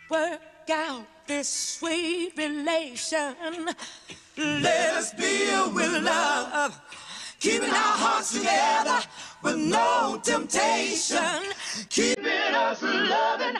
work out this sweet relation. Let us build with love, keeping our hearts together with no temptation, keeping us loving.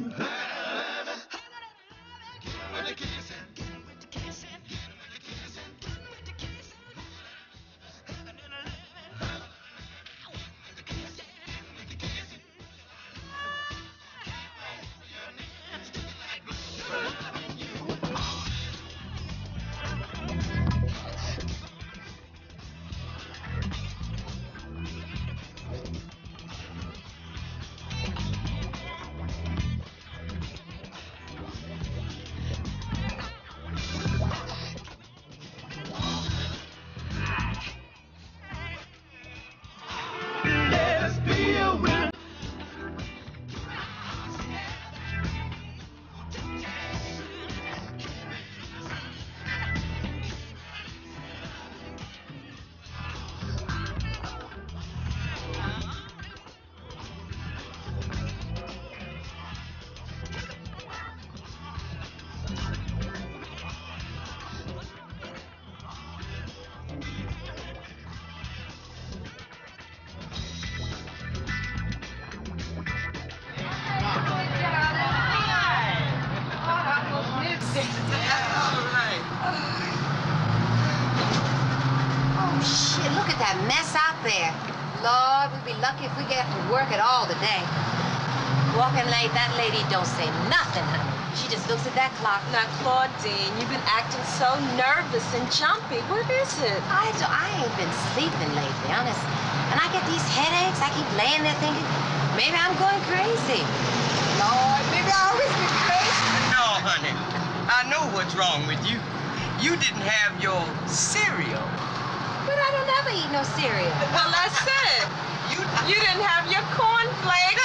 Lord, we'd be lucky if we get to work at all today. Walking late, that lady don't say nothing, honey. She just looks at that clock. Now, Claudine, you've been acting so nervous and jumpy. What is it? I ain't been sleeping lately, honest. And I get these headaches. I keep laying there thinking, maybe I'm going crazy. Lord, maybe I always been crazy. No, honey. I know what's wrong with you. You didn't have your cereal. But I don't ever eat no cereal. Well, that's it. You didn't have your cornflakes.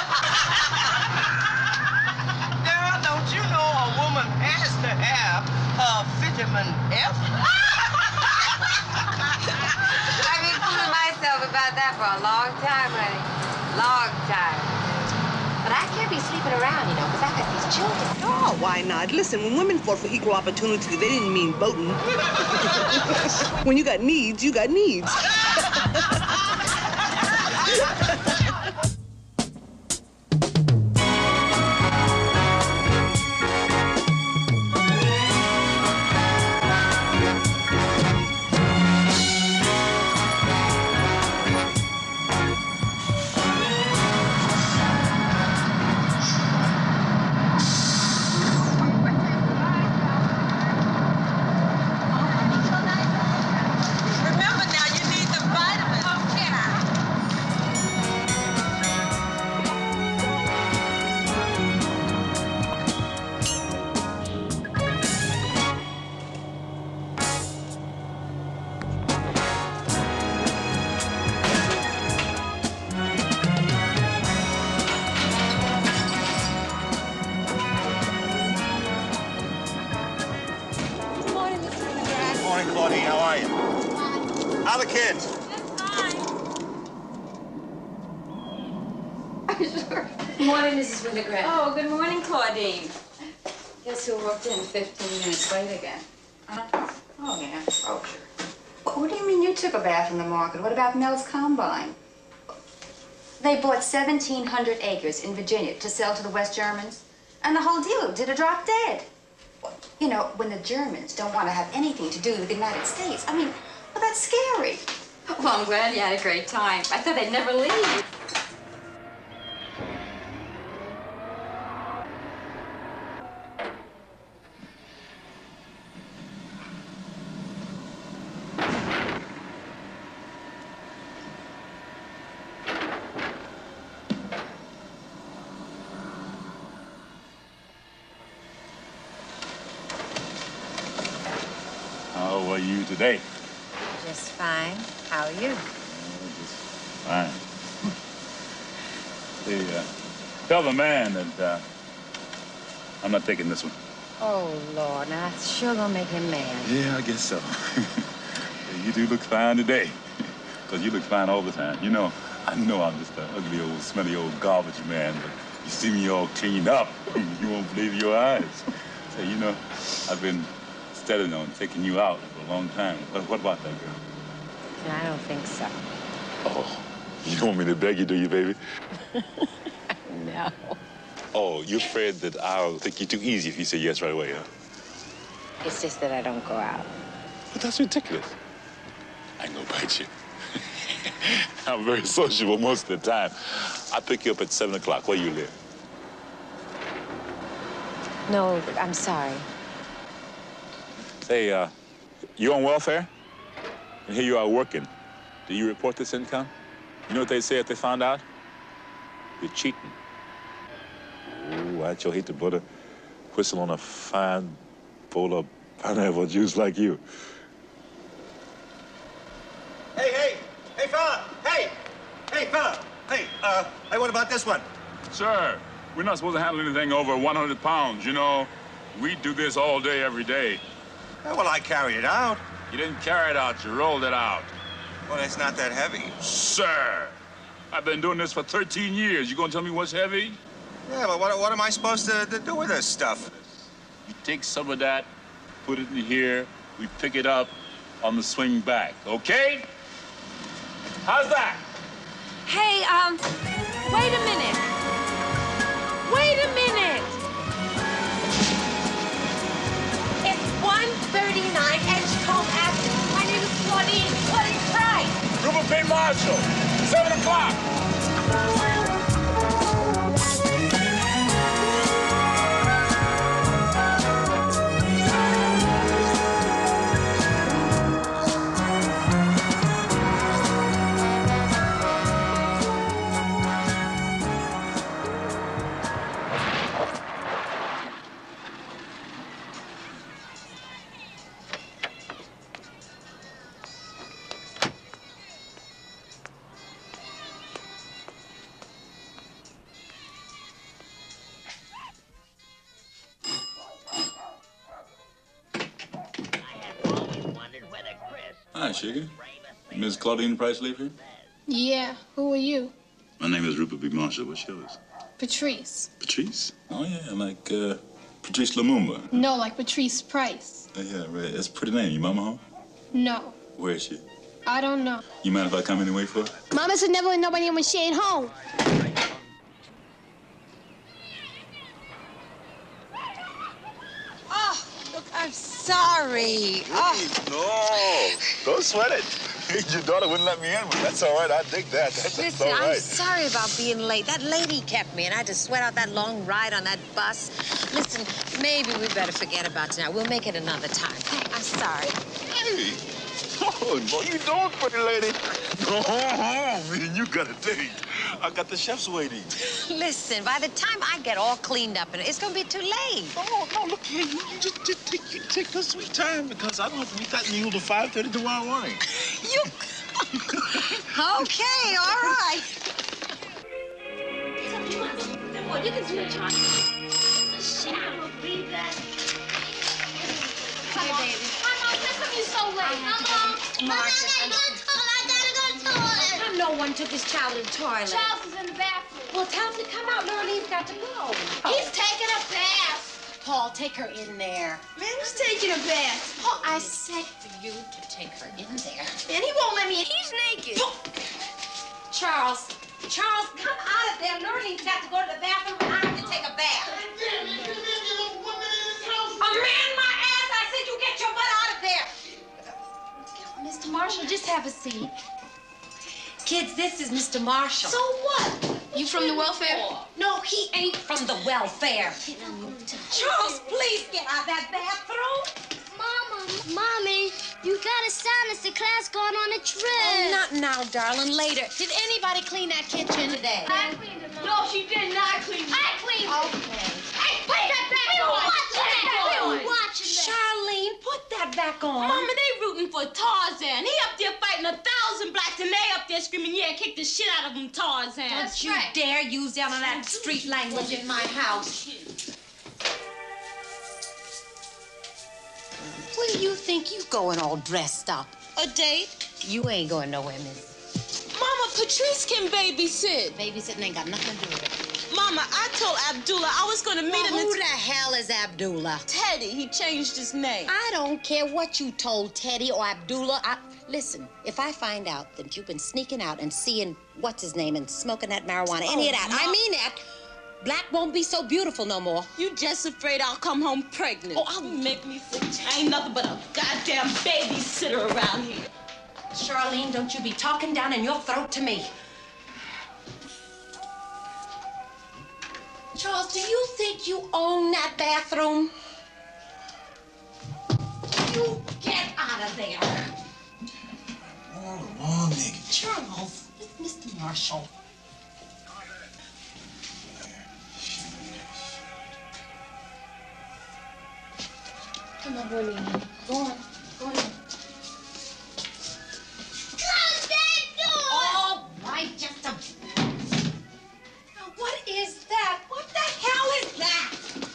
Girl, don't you know a woman has to have vitamin F? I've been fooling myself about that for a long time, honey. Long time. But I can't be sleeping around, you know, because I got these children. Oh, why not? Listen, when women fought for equal opportunity, they didn't mean voting. When you got needs, you got needs. Claudine, how are you? How are the kids? Good morning, Mrs. Winograd. Oh, good morning, Claudine. Guess who walked in 15 minutes late again? Oh, yeah. Oh, sure. What do you mean you took a bath in the market? What about Mel's Combine? They bought 1,700 acres in Virginia to sell to the West Germans, and the whole deal did a drop dead. You know, when the Germans don't want to have anything to do with the United States, I mean, well, that's scary. Well, I'm glad you had a great time. I thought they'd never leave. How are you today? Just fine. How are you? Just fine. Tell the man that I'm not taking this one. Oh, Lord, now that's sure gonna make him mad. Yeah, I guess so. You do look fine today. Because you look fine all the time. You know, I know I'm just an ugly old, smelly old garbage man, but You see me all cleaned up, you won't believe your eyes. Say, you know, I've been studying on taking you out for a long time. What about that girl? No, I don't think so. Oh, you don't want me to beg you, do you, baby? No. Oh, you're afraid that I'll think you're too easy if you say yes right away, huh? It's just that I don't go out. But that's ridiculous. I ain't gonna bite you. I'm very sociable most of the time. I pick you up at 7 o'clock. Where you live? No, I'm sorry. Say, you on welfare? And here you are working. Do you report this income? You know what they say if they found out? You're cheating. Ooh, I'd sure hate to put a whistle on a fine bowl of pineapple juice like you. Hey, fella! Hey, fella! Hey, what about this one? Sir, we're not supposed to handle anything over 100 pounds, you know. We do this all day, every day. Well, I carried it out. You didn't carry it out, you rolled it out. Well, it's not that heavy. Sir, I've been doing this for 13 years. You gonna tell me what's heavy? Yeah, but what am I supposed to do with this stuff? You take some of that, put it in here, we pick it up on the swing back, okay? How's that? Hey, wait a minute. Wait a minute. It's 139 Edgecombe Avenue. My name is Claudine. Claudine Price. Rupert P. Marshall, 7 o'clock. Hi, Sugar. Miss Claudine Price live here? Yeah, who are you? My name is Rupert B. Marshall. What's yours? Patrice. Patrice? Oh, yeah, like Patrice Lumumba. No, like Patrice Price. Yeah, right. That's a pretty name. Your mama home? No, Where is she? I don't know. You mind if I come in and wait for her? Mama said never let nobody in when she ain't home. Oh, look, I'm sorry. No, don't sweat it. Your daughter wouldn't let me in, but that's all right. I dig that. That's Listen, all right. I'm sorry about being late. That lady kept me, and I had to sweat out that long ride on that bus. Listen, maybe we better forget about tonight. We'll make it another time. Hey, I'm sorry. Hey. Oh, no, you don't, pretty lady. Go home, man. You got a date. I got the chefs waiting. Listen, by the time I get all cleaned up, it's gonna be too late. Oh, no, look here. You just take your sweet time because I don't have to meet that mule till 5:30 tomorrow morning. You... Okay, all right. You can do it, John. The shower, be back. Hi, baby. Mama, how come you so late? Mama, I gotta go to the toilet. No one took his child to the toilet. Charles is in the bathroom. Well, tell him to come out. Lurleen's got to go. He's taking a bath. Paul, take her in there. Man, who's taking a bath? Paul, I said for you to take her in there. Man, he won't let me in. He's naked. Charles, come out of there. Lurleen's got to go to the bathroom, and I have to take a bath. A man my ass! I said you get your butt out of there. Mr. Marshall, just have a seat. Kids, this is Mr. Marshall. So what? You from the welfare? No, he ain't from the welfare. Charles, please get out of that bathroom. Mommy, you got a science class going on a trip. Oh, not now, darling. Later. Did anybody clean that kitchen today? I cleaned it. No, she did not clean it. I cleaned it. Okay. Hey, put that back on. We were watching that. Charlene, put that back on. Mama, they rooting for Tarzan. He up there fighting 1,000 blacks, and they up there screaming, yeah, kick the shit out of him, Tarzan. Don't you dare use down on that street language in my house. Where do you think you going all dressed up? A date? You ain't going nowhere, miss. Mama, Patrice can babysit. Babysitting ain't got nothing to do with it. Mama, I told Abdullah I was gonna meet him. Who the hell is Abdullah? Teddy. He changed his name. I don't care what you told Teddy or Abdullah. Listen, if I find out that you've been sneaking out and seeing what's-his-name and smoking that marijuana, any of that, I mean that, black won't be so beautiful no more. You just afraid I'll come home pregnant. Oh, I'll make me sick. I ain't nothing but a goddamn babysitter around here. Charlene, don't you be talking down in your throat to me. Charles, do you think you own that bathroom? You get out of there. All along, nigga. Charles, it's Mr. Marshall. Come on, Rolene. Go on. Go on. Close that door! All right, just a... Now, what is that? What the hell is that?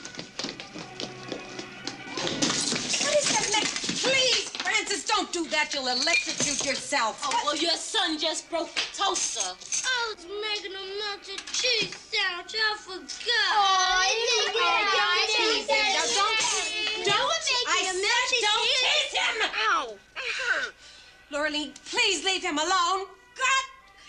What is that next? Please, Francis, don't do that. You'll electrocute yourself. Oh, well, your son just broke the toaster. I was making a melted cheese sandwich. I forgot. Oh, tease him. Ow, that hurt. Laureline, please leave him alone. God.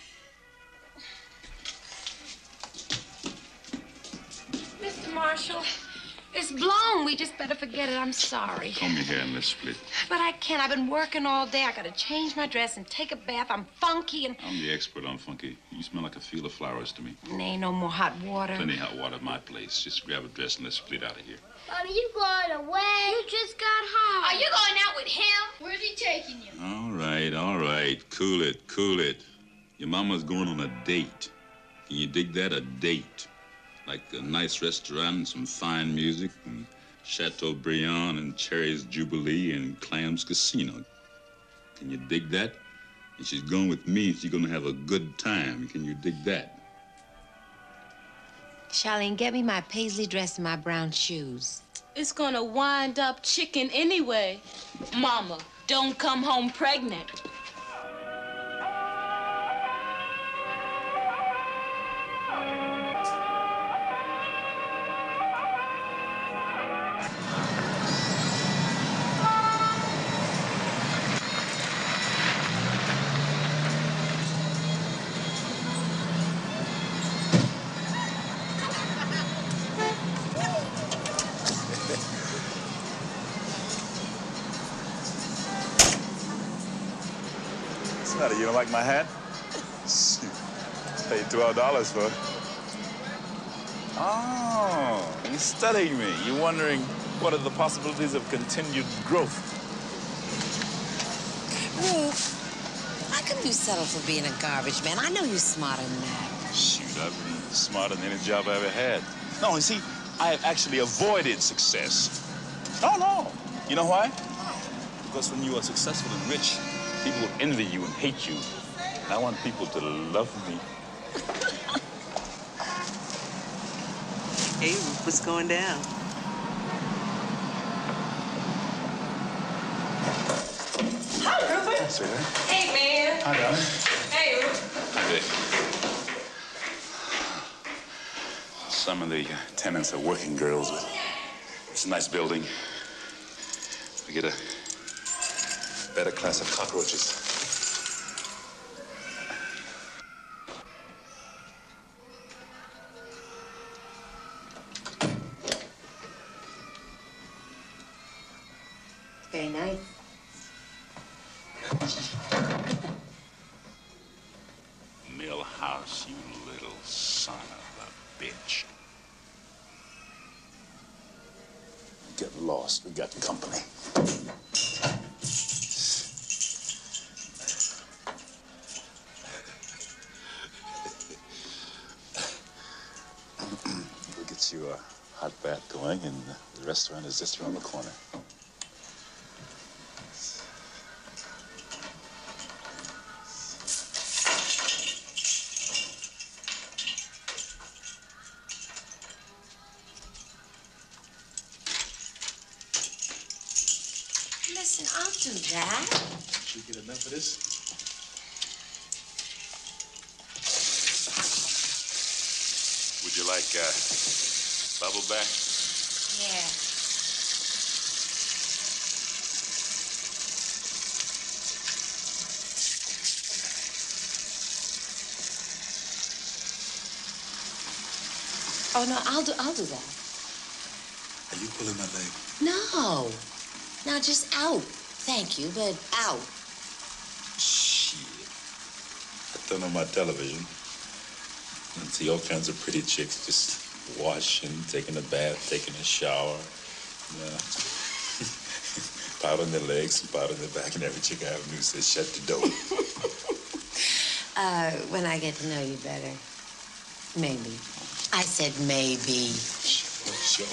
Mr. Marshall, it's blown. We just better forget it. I'm sorry. Comb your hair and let's split. But I can't. I've been working all day. I gotta change my dress and take a bath. I'm funky and... I'm the expert on funky. You smell like a field of flowers to me. And ain't no more hot water. Plenty hot water at my place. Just grab a dress and let's split out of here. Mommy, you going away? You just got home. Are you going out with him? Where's he taking you? All right. Cool it. Your mama's going on a date. Can you dig that? A date. Like a nice restaurant and some fine music and Chateaubriand and Cherry's Jubilee and Clam's Casino. Can you dig that? And she's going with me and she's gonna have a good time. Can you dig that? Charlene, get me my paisley dress and my brown shoes. It's gonna wind up chicken anyway. Mama, don't come home pregnant. You don't like my hat? Paid $12 for it. Oh, you're studying me. You're wondering what are the possibilities of continued growth. Ruth, how come you settle for being a garbage man? I know you're smarter than that. Shoot, I've been smarter than any job I ever had. No, you see, I have actually avoided success. Oh, no. You know why? Because when you are successful and rich, people will envy you and hate you. I want people to love me. Hey, what's going down? Hi, Rupert. Hi, sweetheart. Hey, man. Hi, darling. Hey, Rupert. Hi, Vic. Some of the tenants are working girls. It's a nice building. We get a better class of cockroaches. Very nice. Millhouse, you little son of a bitch. Get lost. We got company. We'll get you a hot bath going, and the restaurant is just around the corner. Listen, I'll do that. You get enough of this? Would Would you like bubble bath? Yeah. Oh, no, I'll do that. Are you pulling my leg? No. Now, just out. Thank you, but out. Shit. I turn on my television and see all kinds of pretty chicks just washing, taking a bath, taking a shower. Powdering their legs and powdering their back, and every chick I ever knew says, shut the door. When I get to know you better. Maybe. I said maybe. Sure.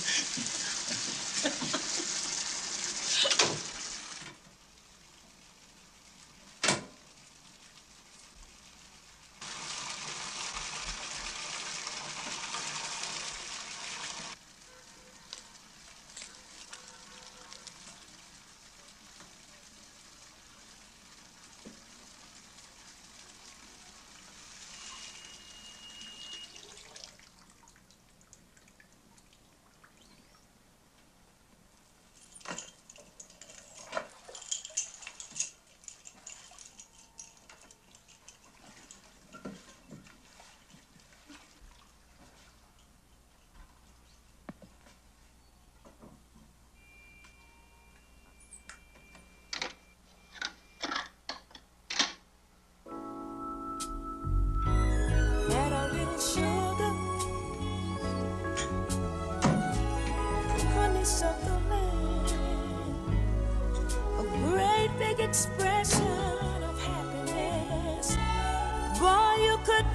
Expression of happiness, boy, you could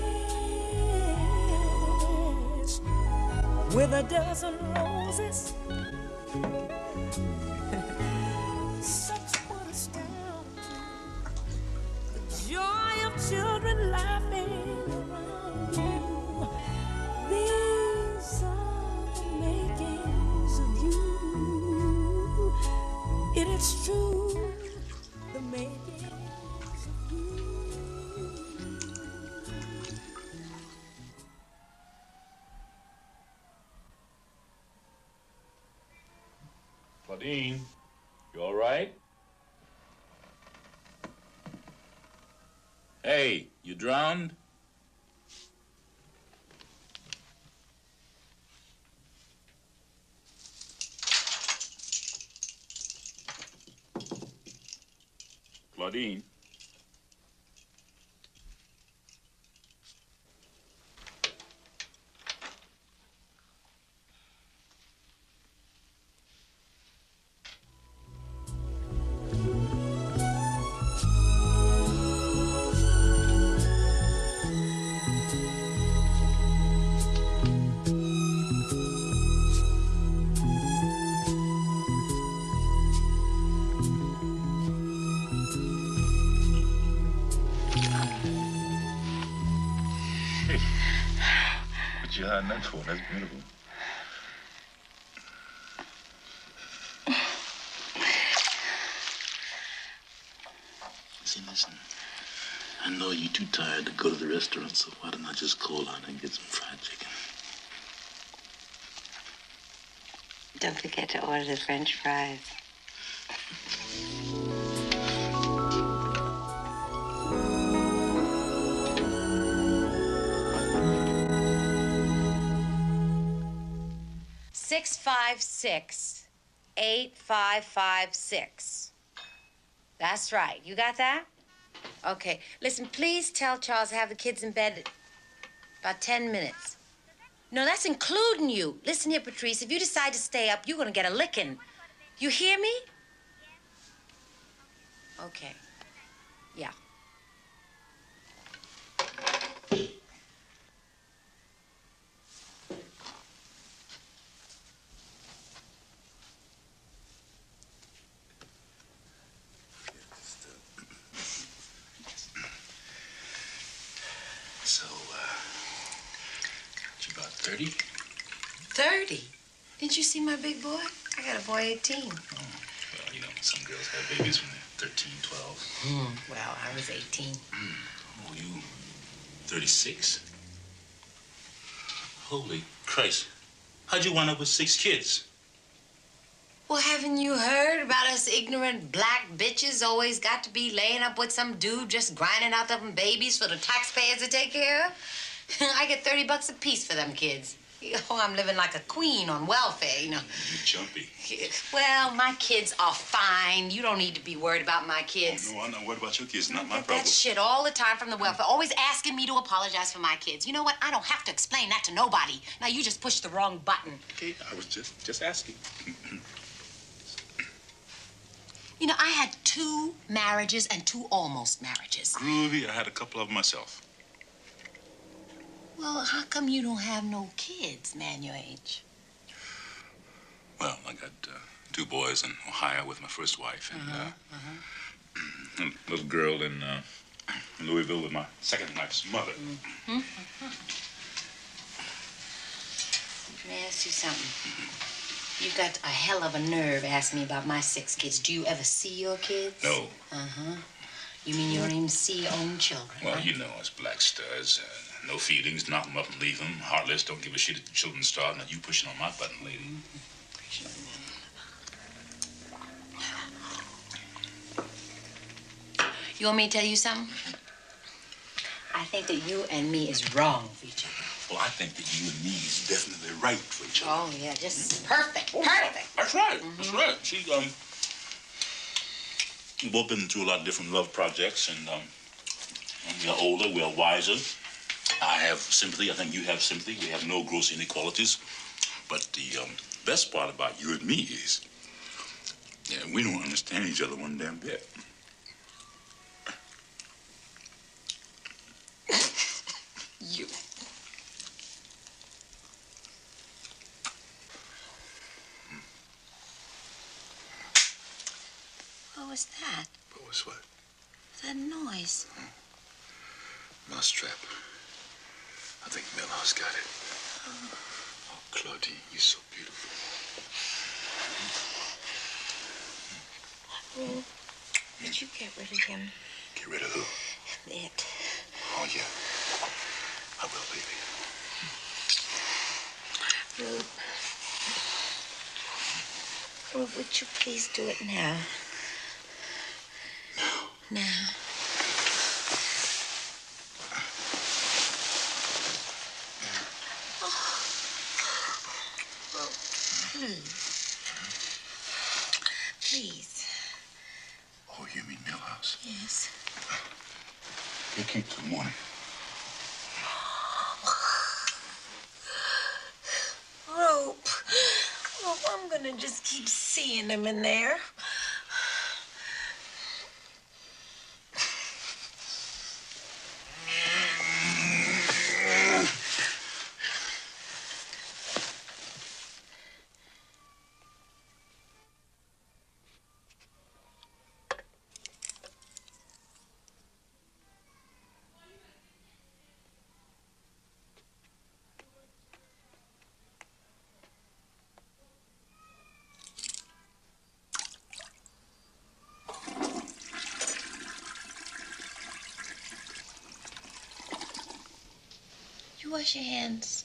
miss with a dozen roses. Such would astound you. The joy of children laughing around you. These are the makings of you. It is true. Claudine, you all right? Hey, you drowned? Claudine. What you hiding that for? That's beautiful. See, listen. I know you're too tired to go to the restaurant, so why don't I just call out and get some fried chicken? Don't forget to order the French fries. $656-8556. That's right. You got that? Okay. Listen, please tell Charles to have the kids in bed about 10 minutes. No, that's including you. Listen here, Patrice. If you decide to stay up, you're going to get a licking. You hear me? Okay. Yeah. So, you about 30? 30? Didn't you see my big boy? I got a boy 18. Oh, well, you know, some girls have babies when they're 13, 12. Well, I was 18. Oh, you 36? Holy Christ. How'd you wind up with 6 kids? Well, haven't you heard about us ignorant black bitches always got to be laying up with some dude just grinding out them babies for the taxpayers to take care of? I get $30 a piece for them kids. Oh, I'm living like a queen on welfare, you know. You jumpy. Well, my kids are fine. You don't need to be worried about my kids. Oh, no, I'm not worried about your kids. Not my Get problem. that shit all the time from the welfare. Always asking me to apologize for my kids. You know what? I don't have to explain that to nobody. Now, you just pushed the wrong button. Okay, I was just asking. You know, I had 2 marriages and 2 almost marriages. Groovy, I had a couple of them myself. Well, how come you don't have no kids, man your age? Well, I got 2 boys in Ohio with my first wife, and a little girl in Louisville with my second wife's mother. Let me ask you something. You got a hell of a nerve asking me about my 6 kids. Do you ever see your kids? No. You mean you don't even see your own children? Well, you know us black studs. No feelings, knock them up and leave them. Heartless, don't give a shit if the children starve. Now you pushing on my button, lady. You want me to tell you something? I think that you and me is wrong for each other. Well, I think that you and me is definitely right for each other. Oh, yeah, just perfect. Oh, Perfect. That's right. That's right. See, we've both been through a lot of different love projects, and we're older, we're wiser. I have sympathy. I think you have sympathy. We have no gross inequalities. But the best part about you and me is we don't understand each other one damn bit. You. What was that? What was what? That noise. Mousetrap. I think Milhouse got it. Oh, Claudine, you're so beautiful. Oh, did you get rid of him? Get rid of who? It. Oh, yeah. I will, baby. Rube, would you please do it now? Now. Please. Oh, you mean Milhouse? Yes. You keep till morning. Rope. Oh, I'm gonna just keep seeing him in there. You wash your hands.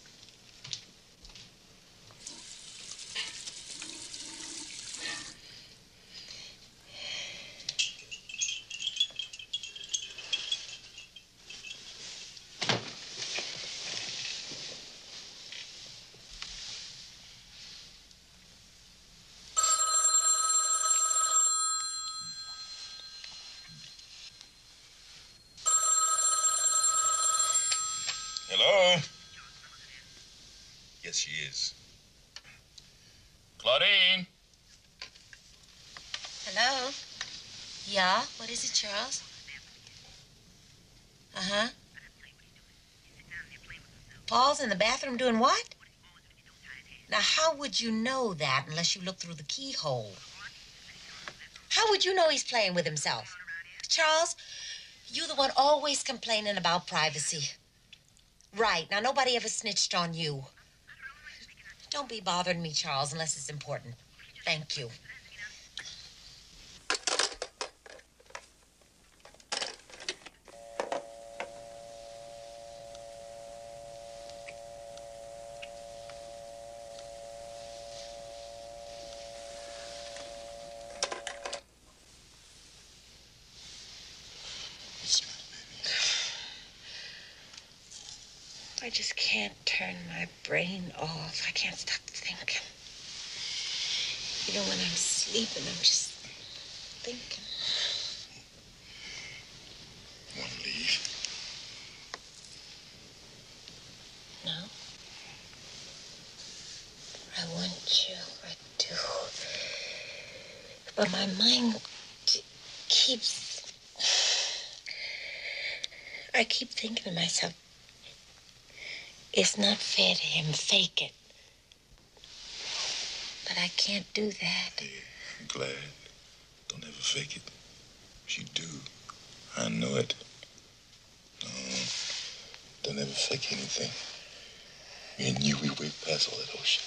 Hello? Yes, she is. Claudine? Hello? Yeah? What is it, Charles? Uh-huh. Paul's in the bathroom doing what? Now, how would you know that unless you look through the keyhole? How would you know he's playing with himself? Charles, you're the one always complaining about privacy. Right. Now, nobody ever snitched on you. Don't be bothering me, Charles, unless it's important. Thank you. I just can't turn my brain off. I can't stop thinking. You know, when I'm sleeping, I'm just thinking. Want to leave? No. I want you. I do. But my mind keeps... I keep thinking to myself, it's not fair to him. Fake it. But I can't do that. Hey, I'm glad. Don't ever fake it. If you do, I know it. No, don't ever fake anything. Me and you, we way past all that ocean.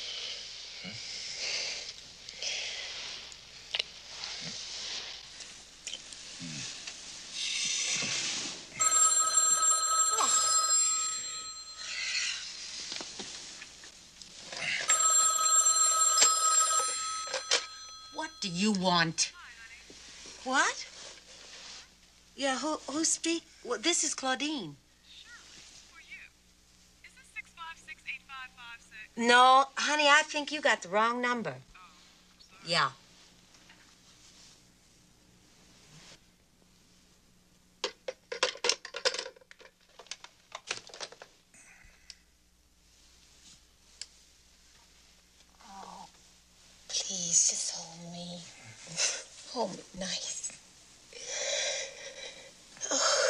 What do you want? What? Yeah, who speak? Well, this is Claudine. For you. Is this 656-8556? No, honey, I think you got the wrong number. Oh, yeah. Oh, please, just hold me. Hold me nice. Oh.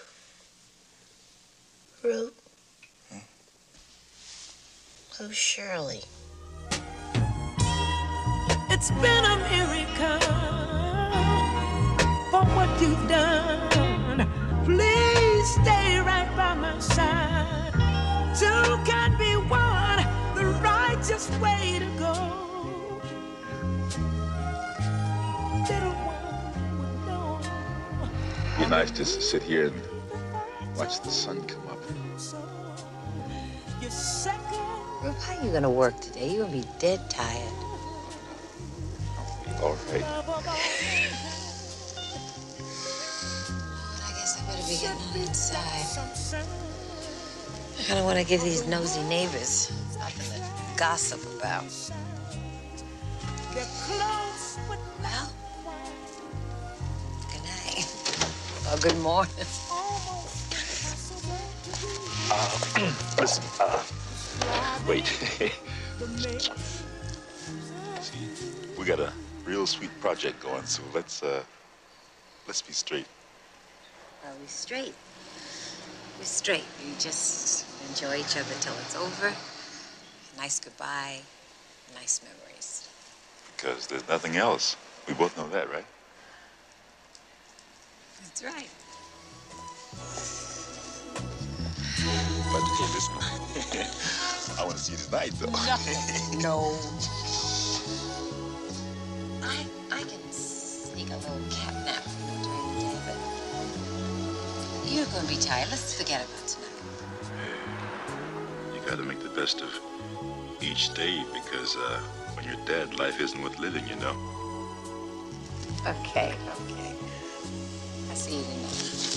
Root. Who's Shirley? It's been a miracle for what you've done. Please stay right by my side. Two can be one, the righteous way to go. Little one would know. It'd be nice just to sit here and watch the sun come up. Rube, how are you gonna work today? You're gonna be dead tired. All right. I guess I better be getting on inside. I kinda wanna give these nosy neighbors something to gossip about. Well, good night. Or good morning. Listen, wait. See, we got a real sweet project going, so let's be straight. Well, we're straight. We're straight. We just enjoy each other till it's over. A nice goodbye, nice memories. Because there's nothing else. We both know that, right? That's right. But hey, listen. I want to see you tonight, though. No. I can sneak a little cat nap during the day, but you're going to be tired. Let's forget about tonight. Hey, you gotta make the best of each day because when you're dead, life isn't worth living, you know. Okay. I see you tonight.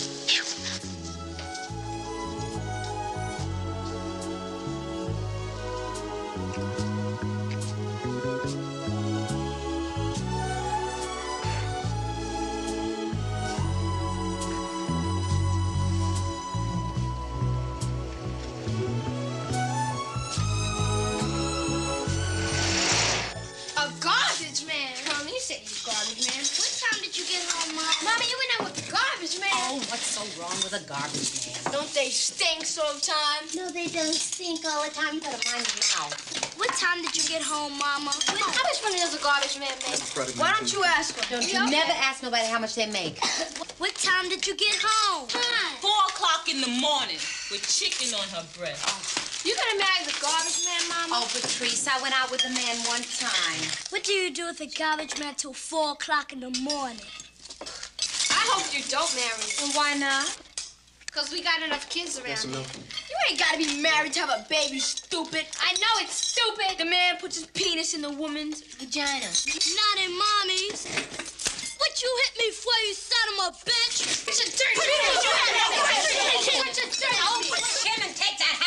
A garbage man. Mom, you said you garbage man. What time did you get home, Mom? Mommy, you went out with the garbage man. Oh, what's so wrong with a garbage man? Don't they stink sometimes? No, they don't stink all the time. You better mind your mouth. What time did you get home, Mama? How much money does a garbage man make? Why don't you ask her? Don't you never ask nobody how much they make. What time did you get home? 4 o'clock in the morning with chicken on her breast. You gonna marry the garbage man, Mama? Oh, Patrice, I went out with a man one time. What do you do with a garbage man till 4 o'clock in the morning? I hope you don't marry him. And why not? Because we got enough kids around here. You ain't gotta be married to have a baby, stupid. I know it's stupid. The man puts his penis in the woman's vagina. Not in Mommy's. What you hit me for, you son of a bitch? It's a dirty. Oh, put him and take that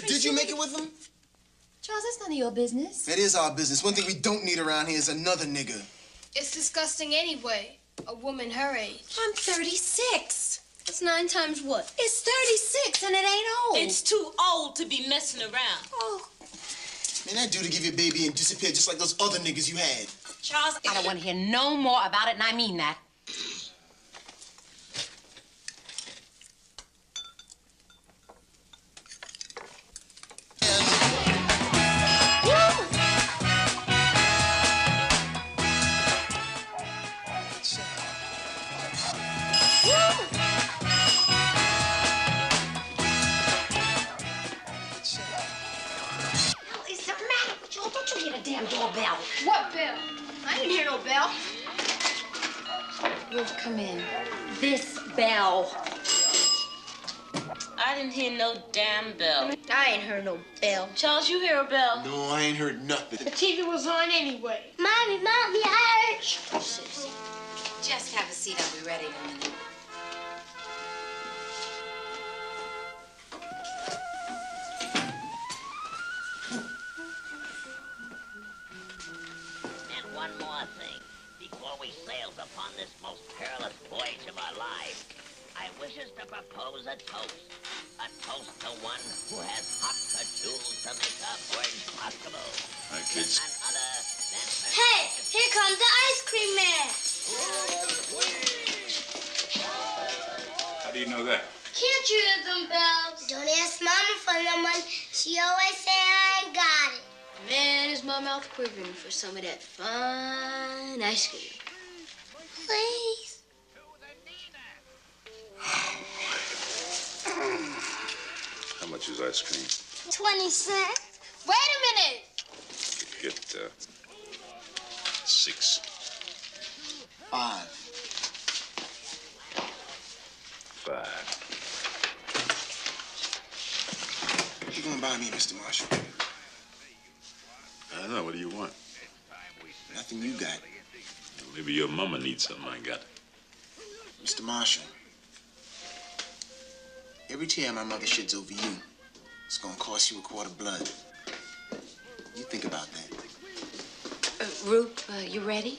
Did you make it with him? Charles, that's none of your business. It is our business. One thing we don't need around here is another nigger. It's disgusting anyway. A woman her age. I'm 36. That's 9 times what? It's 36 and it ain't old. It's too old to be messing around. Oh. Man, that dude to give you a baby and disappear just like those other niggas you had. Charles, I don't want to hear no more about it, and I mean that. Damn doorbell. What bell? I didn't hear no bell. Ruth, come in. This bell. I didn't hear no damn bell. I ain't heard no bell. Charles, you hear a bell? No, I ain't heard nothing. The TV was on anyway. Mommy, I heard. Shh. Just have a seat. I'll be ready in a minute. One more thing. Before we sails upon this most perilous voyage of our lives, I wishes to propose a toast. A toast to one who has hotter tools to make our voyage possible. Hi, kids. None other than Hey, here comes the ice cream man. How do you know that? Can't you hear them bells? Don't ask Mama for no money. She always say I ain't got it. Man, is my mouth quivering for some of that fine ice cream. Please. How much is ice cream? 20 cents. Wait a minute. Get 6. 5. 5. What you gonna buy me, Mr. Marshall? I don't know. What do you want? Nothing you got. Maybe your mama needs something I got. Mr. Marshall, every tear my mother sheds over you, it's gonna cost you a quart of blood. You think about that. Ruth, you ready?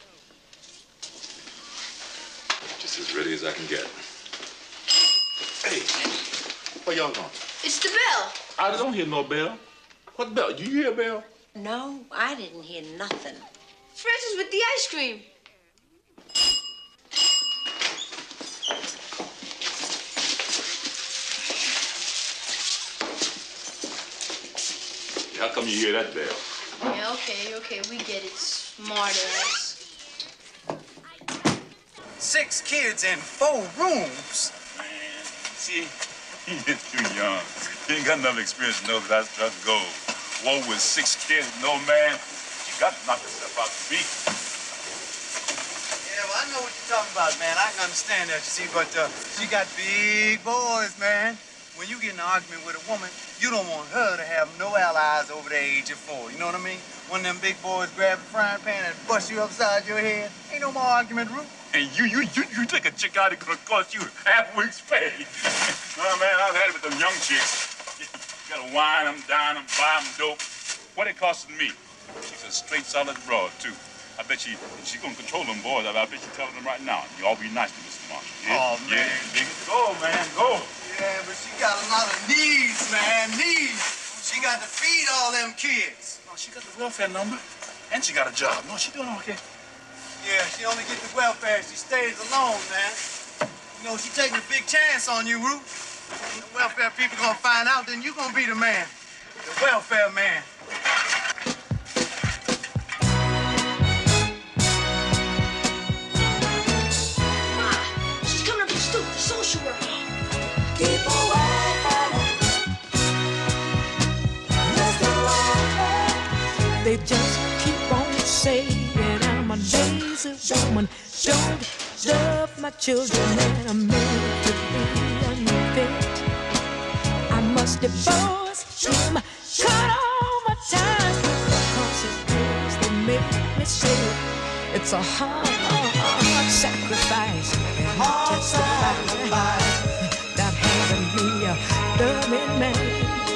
Just as ready as I can get. Hey, where y'all going? It's the bell. I don't hear no bell. What bell? You hear a bell? No, I didn't hear nothing. Francis with the ice cream. How come you hear that bell? Yeah, okay, we get it. Smart ass. 6 kids in 4 rooms. Man, see, you're too young. You ain't got enough experience to know that that's gold. Whoa, with 6 kids, no man, you got to knock yourself out the beat. Yeah, well, I know what you're talking about, man. I can understand that, you see, but she got big boys, man. When you get in an argument with a woman, you don't want her to have no allies over the age of 4. You know what I mean? One of them big boys grab the frying pan and bust you upside your head. Ain't no more argument, Ruth. And you take a chick out, it's gonna cost you half a week's pay. No, man, I've had it with them young chicks. You gotta wine them, dine them, buy them dope. What it costing me? She's a straight, solid broad, too. I bet she's gonna control them boys. I bet she's telling them right now. You all be nice to Mr. Marshall. Yeah? Oh, man. Yeah, go, man, go. Yeah, but she got a lot of needs, man, needs. She got to feed all them kids. No, she got the welfare number, and she got a job. No, she doing okay. Yeah, she only gets the welfare if she stays alone, man. You know, she taking a big chance on you, Ruth. The welfare people gonna find out, then you gonna be the man. The welfare man. She's coming up to the stoop, the social worker. Keep away from it. Mr. Walker. They just keep on saying I'm a lazy woman. Don't love my children and I'm meant to be unfit. I must divorce him, cut all my ties because his words they make me say it's a hard sacrifice. Hard sacrifice. That having me a loving man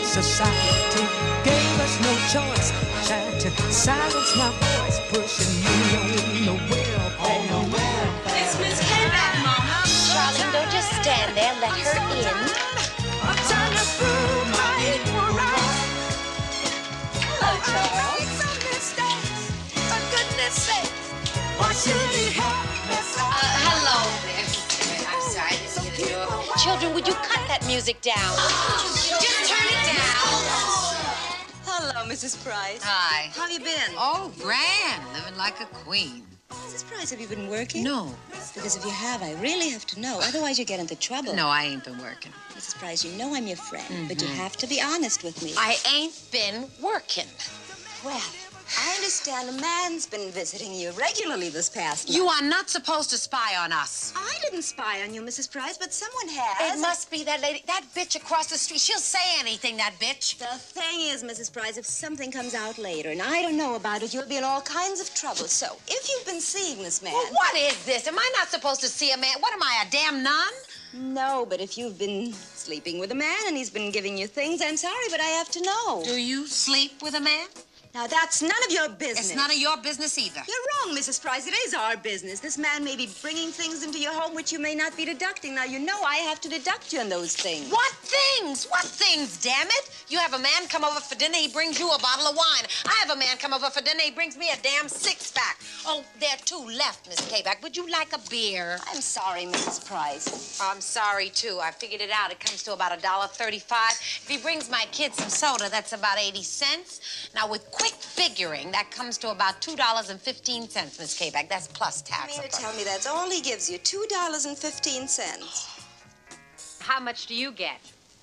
Society gave us no choice. Tried to silence my voice, pushing me on the welfare. It's Miss K-Back, Mama. Charlene, don't just stand there. Let her in. I'm trying to prove my equal rights. Hello, Charles. Some mistakes, for goodness sake. Why should he help me so? Hello there. I'm sorry, I didn't get a door. Children, would you cut that music down? Just turn it down. Hello, Mrs. Price. Hi. How you been? Oh, grand. Living like a queen. Mrs. Price, have you been working? No. Because if you have, I really have to know. Otherwise, you get into trouble. No, I ain't been working. Mrs. Price, you know I'm your friend, but you have to be honest with me. I ain't been working. Well, I understand a man's been visiting you regularly this past month. You are not supposed to spy on us. I didn't spy on you, Mrs. Price, but someone has. It must be that lady, that bitch across the street. She'll say anything, that bitch. The thing is, Mrs. Price, if something comes out later and I don't know about it, you'll be in all kinds of trouble. So, if you've been seeing this man... Well, what is this? Am I not supposed to see a man? What am I, a damn nun? No, but if you've been sleeping with a man and he's been giving you things, I'm sorry, but I have to know. Do you sleep with a man? Now, that's none of your business. It's none of your business either. You're wrong, Mrs. Price. It is our business. This man may be bringing things into your home which you may not be deducting. Now, you know I have to deduct you on those things. What things? What things, damn it? You have a man come over for dinner, he brings you a bottle of wine. I have a man come over for dinner, he brings me a damn six-pack. Oh, there are two left, Miss K-Back. Would you like a beer? I'm sorry, Mrs. Price. I'm sorry, too. I figured it out. It comes to about $1.35. If he brings my kid some soda, that's about 80 cents. Now, with quick figuring, that comes to about $2.15, Miss K-Back. That's plus tax. You mean to tell me that's all he gives you, $2.15? How much do you get?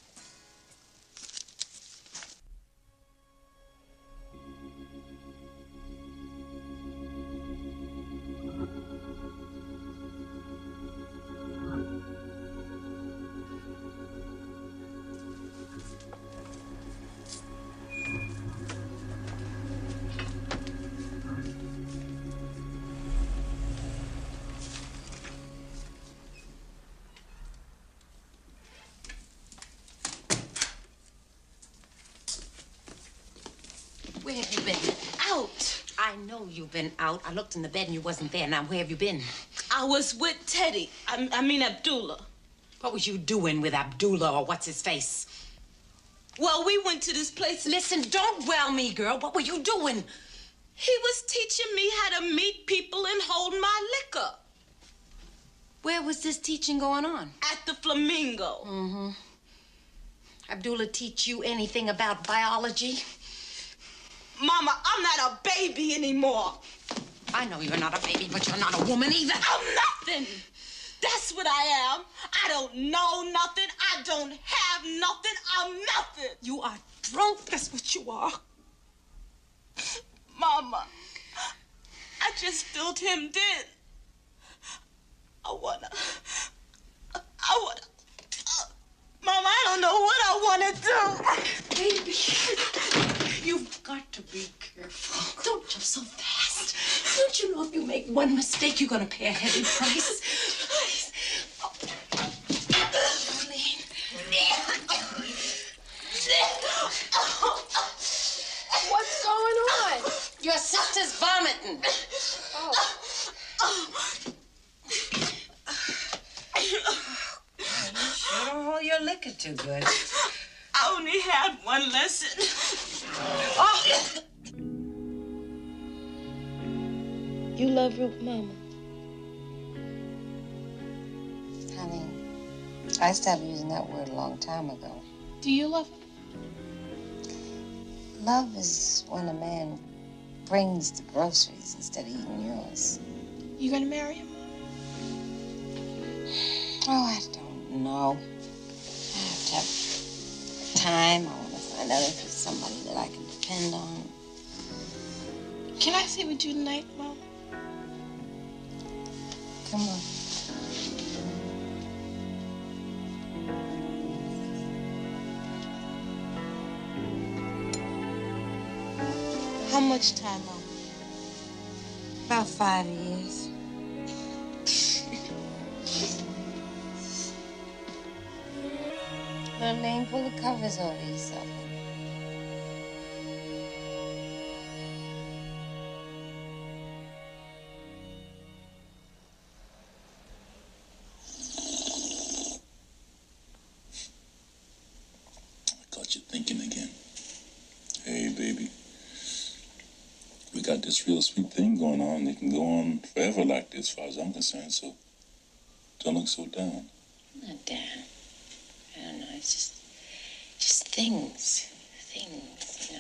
Where have you been? Out. I know you've been out. I looked in the bed and you wasn't there. Now, where have you been? I was with Teddy. I mean Abdullah. What was you doing with Abdullah or what's his face? Well, we went to this place. Listen, don't well me, girl. What were you doing? He was teaching me how to meet people and hold my liquor. Where was this teaching going on? At the Flamingo. Mm-hmm. Abdullah teach you anything about biology? Mama, I'm not a baby anymore. I know you're not a baby, but you're not a woman either. I'm nothing. That's what I am. I don't know nothing. I don't have nothing. I'm nothing. You are drunk. That's what you are. Mama, I just filled him dead. I wanna. Mama, I don't know what I wanna do. Baby, you've got to be careful. Don't jump so fast. Don't you know if you make one mistake, you're gonna pay a heavy price? Please. Oh. Darlene. What's going on? Your sister's vomiting. You don't hold your liquor too good. I only had one lesson. Oh. You love Ruth, Mama? Honey, I stopped using that word a long time ago. Do you love him? Love is when a man brings the groceries instead of eating yours. You gonna marry him? Oh, I don't know. I have to have time. I want to find out if it's somebody that I can depend on. Can I sit with you tonight, Mom? Come on. How much time, Mom? About 5 years. Darlene, pull the covers over yourself. got you thinking again. Hey, baby. We got this real sweet thing going on. It can go on forever like this, as far as I'm concerned, so don't look so down. I'm not down. I don't know. It's just things, you know.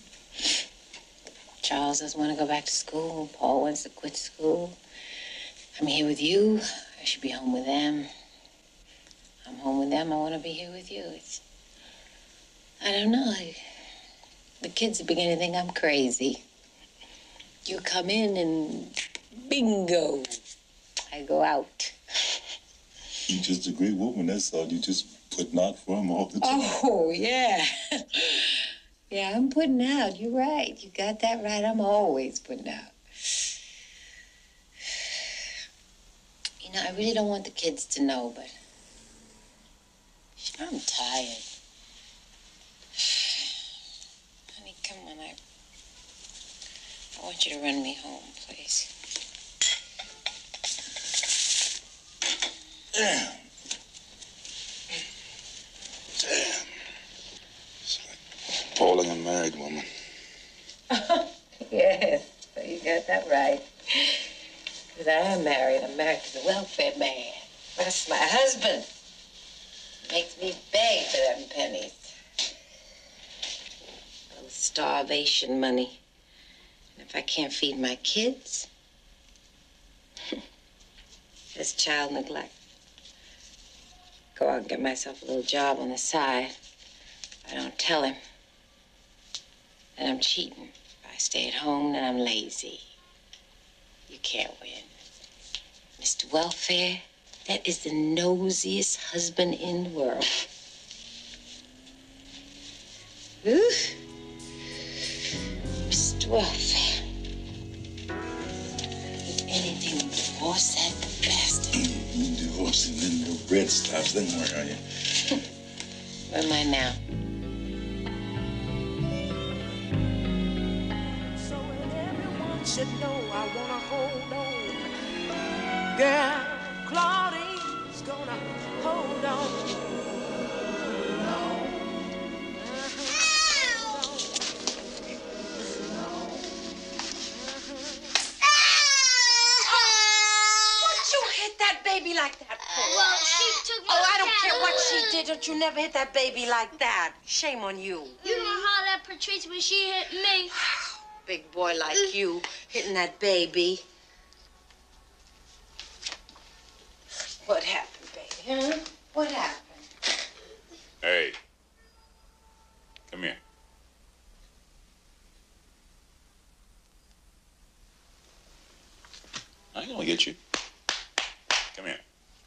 Charles doesn't want to go back to school. Paul wants to quit school. I'm here with you. I should be home with them. I'm home with them. I want to be here with you. I don't know. The kids are beginning to think I'm crazy. You come in and bingo, I go out. You're just a great woman, that's all. You just putting out for them all the time. Oh, yeah. Yeah, I'm putting out. You're right. You got that right. I'm always putting out. You know, I really don't want the kids to know, but I'm tired. Honey, come on. I want you to run me home, please. Damn. It's like calling a married woman. Yes, you got that right. Because I am married. I'm married to the welfare man. That's my husband. Makes me beg for them pennies. Little starvation money. And if I can't feed my kids, there's child neglect. Go out and get myself a little job on the side. I don't tell him. Then I'm cheating. If I stay at home, then I'm lazy. You can't win. Mr. Welfare, that is the nosiest husband in the world. Ooh. Mr. Welfare. Anything to divorce that bastard. You divorce and then your bread stops. Then where are you? Where am I now? So everyone should know I wanna hold on. Girl, Claudine's gonna hold on. Baby like that for? Well, she took my I don't cat. care what she did. Don't you never hit that baby like that. Shame on you. You don't holler at Patrice when she hit me. Big boy like you hitting that baby. What happened, baby? Huh? What happened? Hey. Come here. I ain't gonna get you. Come here.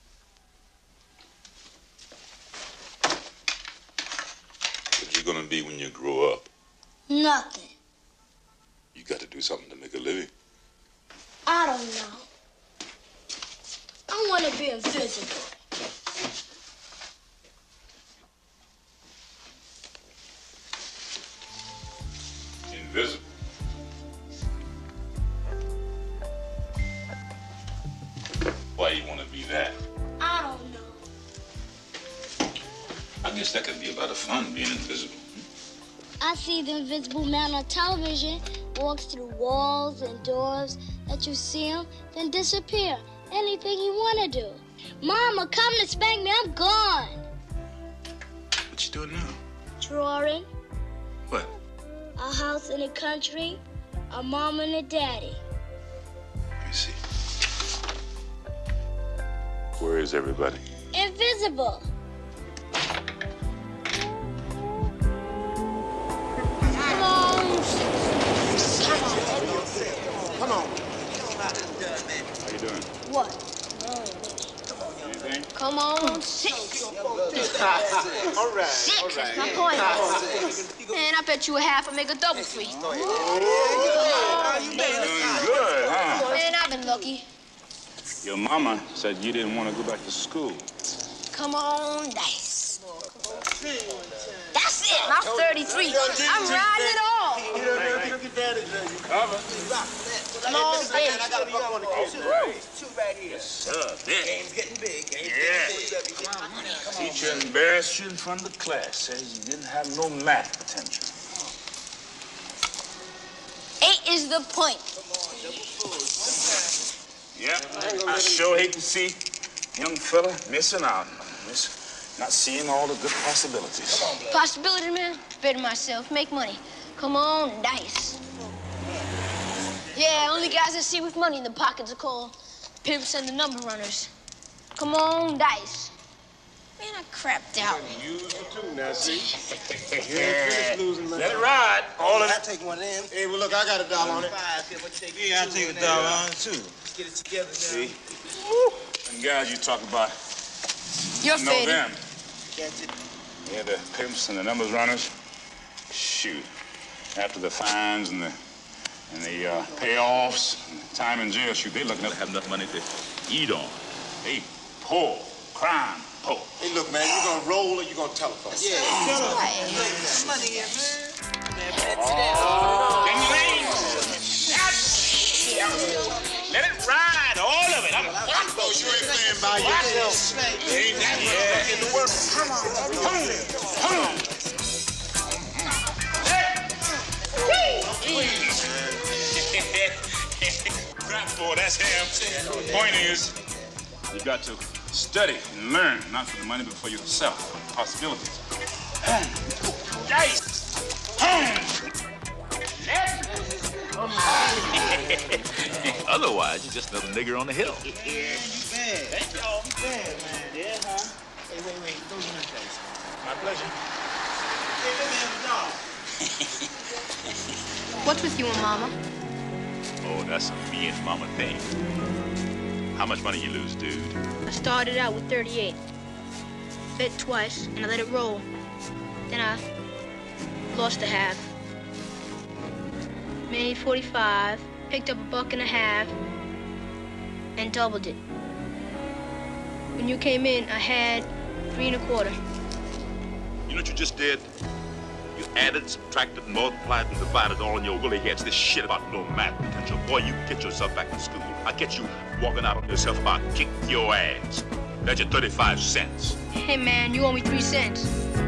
What you gonna be when you grow up? Nothing. You got to do something to make a living. I don't know. I want to be invisible. Invisible. Why you want to be that? I don't know. I guess that could be a lot of fun, being invisible. I see the invisible man on television, walks through walls and doors, let you see him, then disappear. Anything you want to do. Mama, come to spank me, I'm gone. What you doing now? Drawing, What? a house in the country, a mom and a daddy. Let me see. Where is everybody? Invisible. Come on. Come on. How you doing? What? Anything? Come on, 6. All right. 6 is my point. Man, I bet you a half will make a double sweet. Doing good, huh? Man, I've been lucky. Your mama said you didn't want to go back to school. Come on, dice. That's it. I'm 33. I'm riding it all. Cover. Small I baby. got a buck on the kid. Two right here. Yes, sir. Game's getting big. Teacher embarrassed you in front of the class. Says you didn't have no math potential. 8 is the point. Yeah, I sure hate to see young fella missing out. Not seeing all the good possibilities. Possibility, man? Bet myself. Make money. Come on, dice. Yeah, only guys that see with money in the pockets are called pimps and the number runners. Come on, dice. Man, I crapped out. Use the two now, see? Let it ride. All of I take one of them. Hey, well, look, I got $1 on it. Yeah, I take $1 on it, too. Let's get it together now. See? And guys you talk about, You're know faded. them. Yeah, the pimps and the numbers runners. Shoot. After the fines and the payoffs, and the time in jail, shoot, they looking to have enough money to eat on. They poor, crime poor. Hey, look, man, you gonna roll or you gonna telephone? Yeah, Money here, man. Let it ride, all of it. you ain't playing by yourself. Ain't that much in the world. Come on. Crap, boy, that's him. The point is, you got to study and learn, not for the money, but for yourself, for the possibilities. Dice! Otherwise, you're just another nigger on the hill. Yeah, you bad. Thank y'all. You bad, man. Yeah, huh? Hey, wait. Those are my face. My pleasure. Hey, let me have $1. What's with you and Mama? Oh, that's a me and mama thing. How much money you lose, dude? I started out with 38. Bet twice, and I let it roll. Then I lost a half. Made 45, picked up $1.50, and doubled it. When you came in, I had 3 1/4. You know what you just did? You added, subtracted, multiplied, and divided all in your woolly heads. This shit about no math potential. Boy, you get yourself back to school. I get you walking out on yourself about kick your ass. That's your 35 cents. Hey, man, you owe me 3 cents.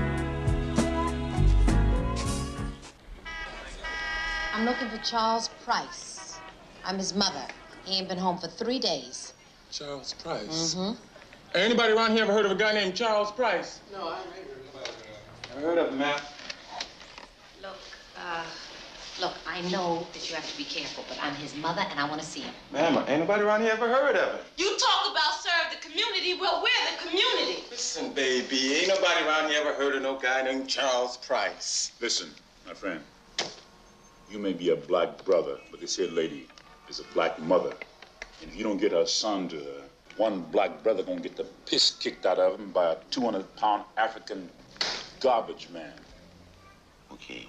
I'm looking for Charles Price. I'm his mother. He ain't been home for 3 days. Charles Price? Mm-hmm. Anybody around here ever heard of a guy named Charles Price? No, I ain't heard of him. Never heard of him, man. Look, I know that you have to be careful, but I'm his mother and I want to see him. Ma'am, ain't nobody around here ever heard of him. You talk about serve the community. Well, we're the community. Listen, baby, ain't nobody around here ever heard of no guy named Charles Price. Listen, my friend. You may be a black brother, but this here lady is a black mother. And if you don't get her son to her, one black brother gonna get the piss kicked out of him by a 200-pound African garbage man. Okay.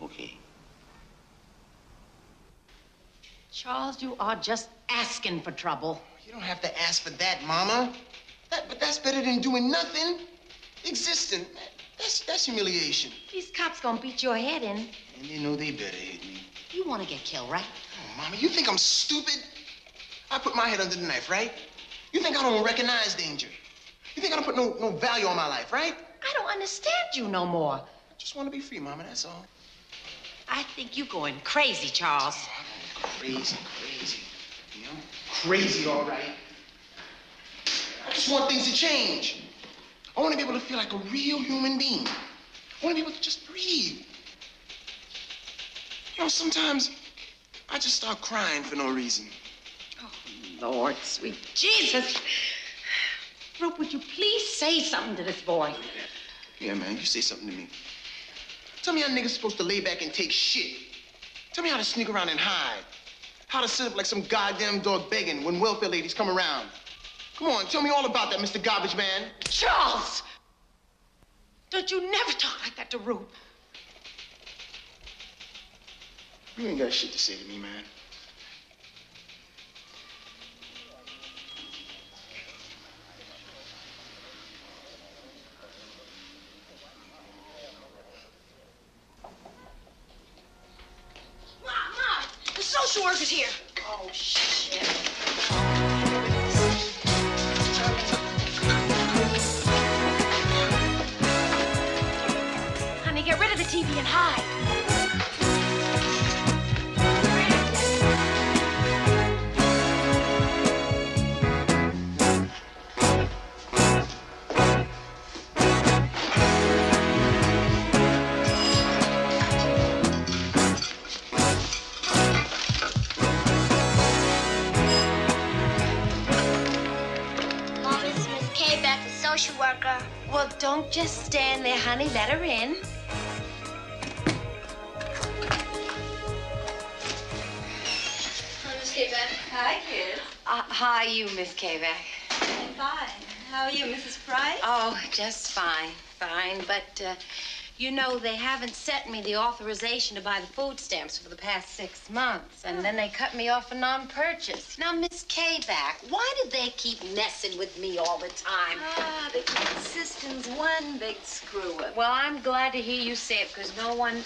Charles, you are just asking for trouble. You don't have to ask for that, Mama. But that's better than doing nothing. Existing. That's humiliation. These cops gonna beat your head in. And they know they better hit me. You want to get killed, right? Oh, Mama, you think I'm stupid? I put my head under the knife, right? You think I don't recognize danger? You think I don't put no value on my life, right? I don't understand you no more. I just want to be free, Mama, that's all. I think you're going crazy, Charles. Oh, I'm crazy. You know? Crazy, all right. I just want things to change. I want to be able to feel like a real human being. I want to be able to just breathe. You know, sometimes I just start crying for no reason. Oh, Lord, sweet Jesus. Rope, would you please say something to this boy? Yeah, man, you say something to me. Tell me how niggas supposed to lay back and take shit. Tell me how to sneak around and hide. How to sit up like some goddamn dog begging when welfare ladies come around. Come on, tell me all about that, Mr. Garbage Man. Charles! Don't you never talk like that to Rope. You ain't got shit to say to me, man. Mom, the social worker's here. Oh, shit. Honey, get rid of the TV and hide. Mom, this is Miss K back, the social worker. Well, don't just stand there, honey. Let her in. Hi, Miss K back. Hi, kid. Hi, you, Miss Kavak. I'm fine. How are you, Mrs. Price? Oh, just fine, fine. But, you know, they haven't sent me the authorization to buy the food stamps for the past 6 months. And then they cut me off for non-purchase. Now, Miss Kavak, why do they keep messing with me all the time? Ah, the system's one big screw-up. Well, I'm glad to hear you say it, because no one...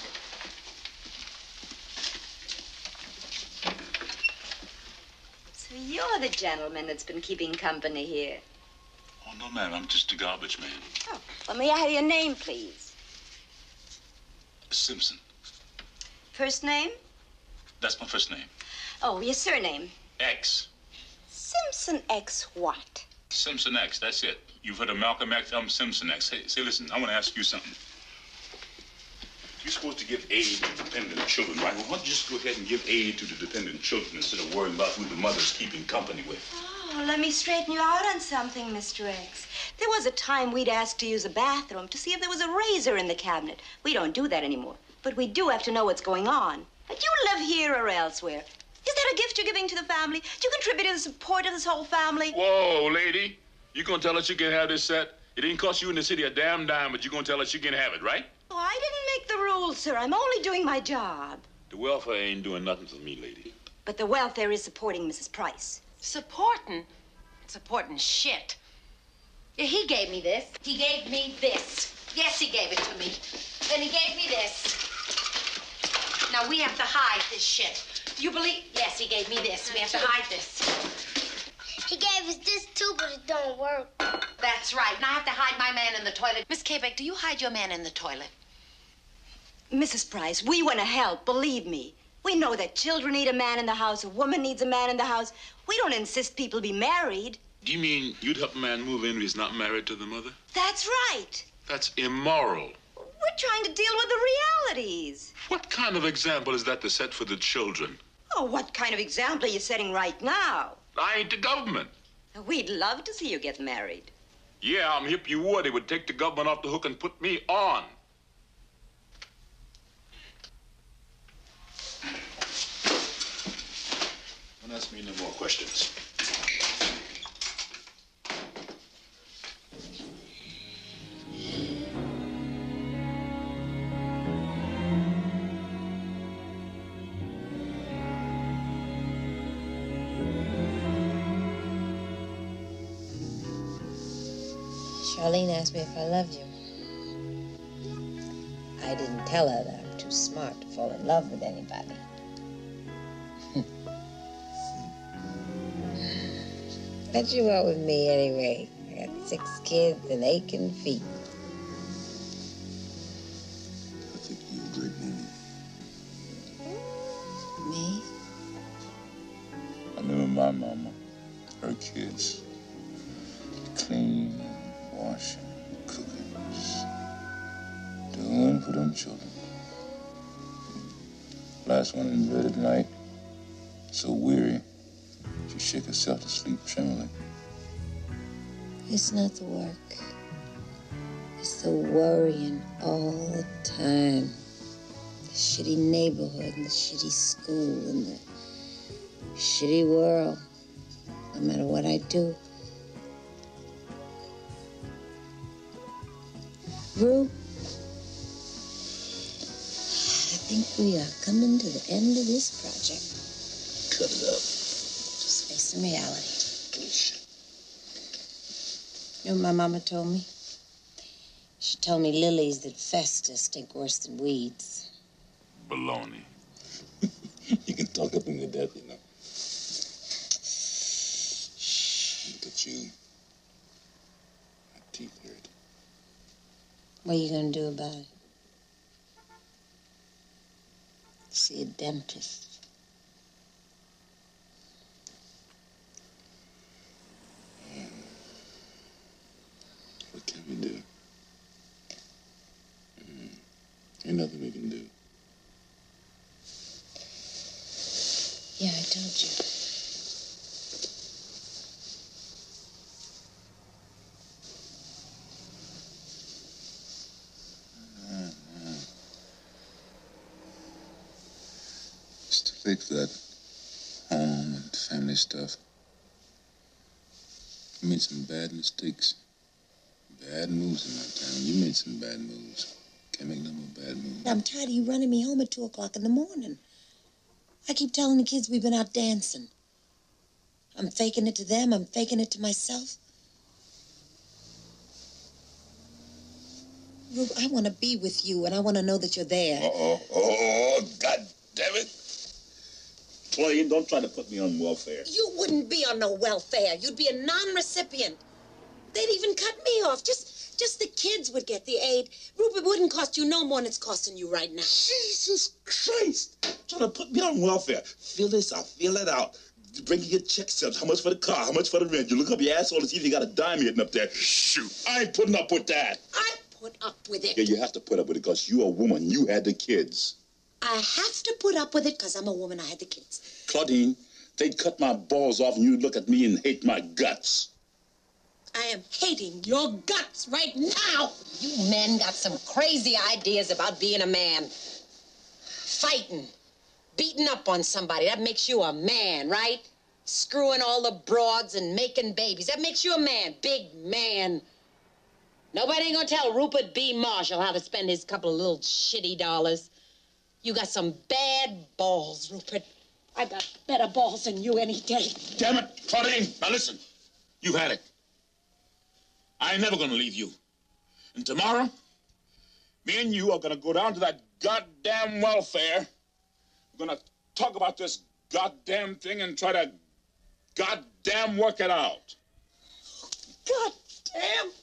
So you're the gentleman that's been keeping company here. Oh, no, ma'am. I'm just a garbage man. Oh, well, may I have your name, please? Simpson. First name? That's my first name. Oh, your surname? X. Simpson X what? Simpson X. That's it. You've heard of Malcolm X. I'm Simpson X. Hey, say, listen, I want to ask you something. You're supposed to give aid to dependent children, right? Well, why don't you just go ahead and give aid to the dependent children instead of worrying about who the mother's keeping company with? Oh, let me straighten you out on something, Mr. X. There was a time we'd ask to use a bathroom to see if there was a razor in the cabinet. We don't do that anymore. But we do have to know what's going on. And you live here or elsewhere. Is that a gift you're giving to the family? Do you contribute to the support of this whole family? Whoa, lady. You gonna tell us you can have this set? It didn't cost you in the city a damn dime, but you gonna tell us you can have it, right? Oh, I didn't make the rules, sir. I'm only doing my job. The welfare ain't doing nothing for me, lady. But the welfare is supporting Mrs. Price. Supporting? Supporting shit. Yeah, he gave me this. He gave me this. Yes, he gave it to me. Then he gave me this. Now we have to hide this shit. You believe? Yes, he gave me this. We have to hide this. He gave us this too, but it don't work. That's right. Now I have to hide my man in the toilet. Miss Quebec, do you hide your man in the toilet? Mrs. Price, we want to help, believe me. We know that children need a man in the house, a woman needs a man in the house. We don't insist people be married. Do you mean you'd help a man move in if he's not married to the mother? That's right. That's immoral. We're trying to deal with the realities. What kind of example is that to set for the children? Oh, what kind of example are you setting right now? I ain't the government. We'd love to see you get married. Yeah, I'm hip you would. It would take the government off the hook and put me on. Don't ask me no more questions. Charlene asked me if I loved you. I didn't tell her that I'm too smart to fall in love with anybody. But you are with me anyway. I got 6 kids and aching feet. I think you're a great woman. Me? I remember my mama, her kids, clean, washing, cooking, just doing for them children. Last one in bed at night, so weary, she shook herself to sleep trembling. It's not the work. It's the worrying all the time. The shitty neighborhood and the shitty school and the shitty world. No matter what I do. Rue, I think we are coming to the end of this project. Cut it up. Just facing reality. Bullshit. You know what my mama told me? She told me lilies that fester stink worse than weeds. Baloney. You can talk up in your death, you know. Gene. My teeth hurt. What are you gonna do about it? See a dentist. What can we do? Ain't nothing we can do. Yeah, I told you. It's too late for that home and family stuff. You made some bad mistakes. Bad moves in my time. You made some bad moves. Can't make no more bad moves. I'm tired of you running me home at 2 o'clock in the morning. I keep telling the kids we've been out dancing. I'm faking it to them. I'm faking it to myself. Rube, I want to be with you, and I want to know that you're there. Oh, God damn it. Claudine, don't try to put me on welfare. You wouldn't be on no welfare. You'd be a non-recipient. They'd even cut me off. Just the kids would get the aid. Rube, it wouldn't cost you no more than it's costing you right now. Jesus Christ. Trying to put me on welfare. Feel this out. Feel it out. Bring your check stubs. How much for the car? How much for the rent? You look up your asshole to see if you got a dime hidden up there. Shoot. I ain't putting up with that. I put up with it. Yeah, you have to put up with it because you're a woman. You had the kids. I have to put up with it because I'm a woman. I had the kids. Claudine, they'd cut my balls off and you'd look at me and hate my guts. I am hating your guts right now. You men got some crazy ideas about being a man. Fighting, beating up on somebody, that makes you a man, right? Screwing all the broads and making babies, that makes you a man, big man. Nobody ain't gonna tell Rupert B. Marshall how to spend his couple of little shitty dollars. You got some bad balls, Rupert. I got better balls than you any day. Damn it, Claudine. Now listen, you had it. I ain't never gonna leave you. And tomorrow, me and you are gonna go down to that goddamn welfare. We're gonna talk about this goddamn thing and try to goddamn work it out. Goddamn.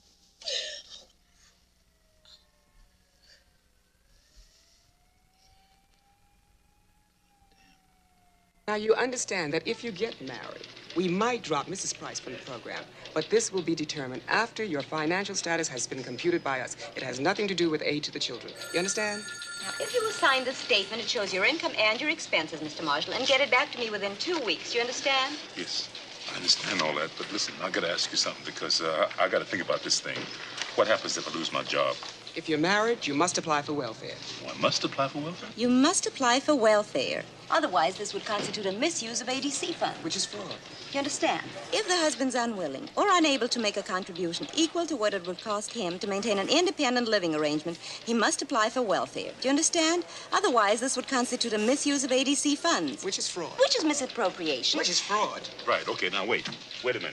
Now, you understand that if you get married, we might drop Mrs. Price from the program, but this will be determined after your financial status has been computed by us. It has nothing to do with aid to the children. You understand? Now, if you will sign this statement, it shows your income and your expenses, Mr. Marshall, and get it back to me within 2 weeks. You understand? Yes, I understand all that, but listen, I gotta ask you something because I gotta think about this thing. What happens if I lose my job? If you're married, you must apply for welfare. Oh, I must apply for welfare? You must apply for welfare. Otherwise, this would constitute a misuse of ADC funds. Which is fraud. You understand? If the husband's unwilling or unable to make a contribution equal to what it would cost him to maintain an independent living arrangement, he must apply for welfare. Do you understand? Otherwise, this would constitute a misuse of ADC funds. Which is fraud. Which is misappropriation. Which is fraud. Right, okay, now wait a minute.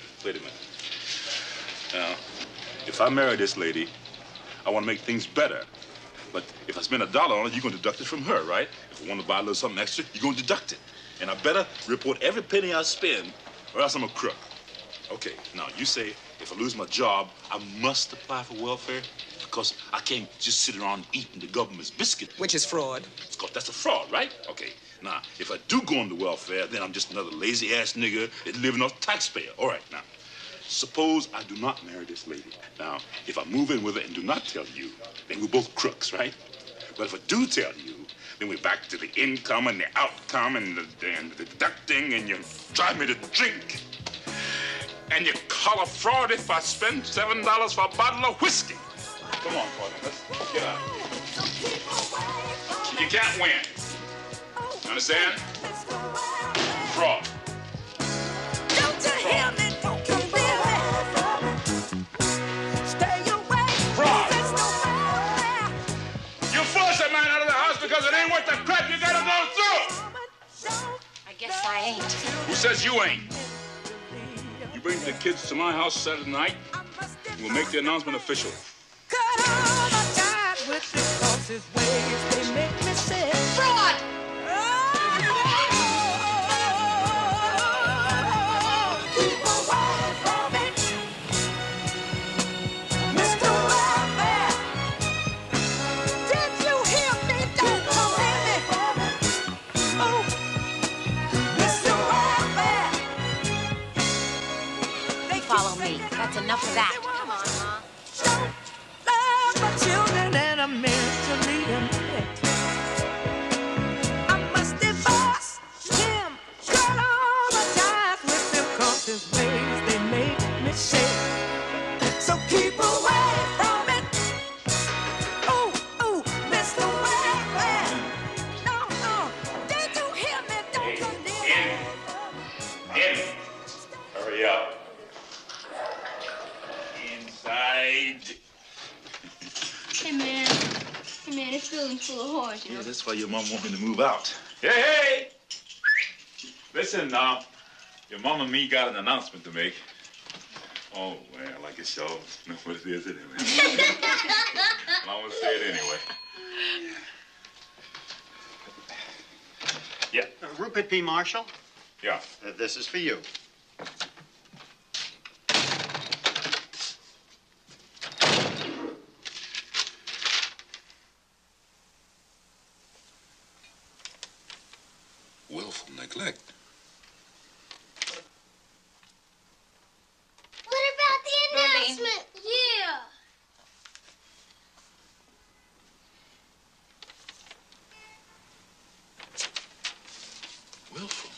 Now, if I marry this lady, I want to make things better. But if I spend $1 on it, you're going to deduct it from her, right? If I want to buy a little something extra, you're going to deduct it. And I better report every penny I spend, or else I'm a crook. Okay, now you say if I lose my job, I must apply for welfare because I can't just sit around eating the government's biscuit. Which is fraud. Because that's a fraud, right? Okay, now, if I do go into welfare, then I'm just another lazy-ass nigger that's living off taxpayer. All right, now, suppose I do not marry this lady. Now, if I move in with her and do not tell you, then we're both crooks, right? But if I do tell you, then we're back to the income and the outcome and the deducting, and you drive me to drink. And you call a fraud if I spend $7 for a bottle of whiskey. Come on, Claudine, let's get out. You can't win. You understand? Fraud. Don't you hear me? Don't you feel me? Stay away. Fraud. You force a man out of the house because it ain't worth the crap you gotta go through. I guess I ain't. Who says you ain't? You bring the kids to my house Saturday night, and we'll make the announcement official. Cut all my ties with his horse's ways. They make me say fraud. Keep away from man. It's filling full of horse, you know. Yeah, that's why your mom want me to move out. Hey! Listen now, your mom and me got an announcement to make. Oh, well, I guess y'all know what it is anyway. I'm gonna say it anyway. Yeah. Rupert P. Marshall, Yeah. this is for you. Willful neglect. What about the announcement? Yeah. Willful.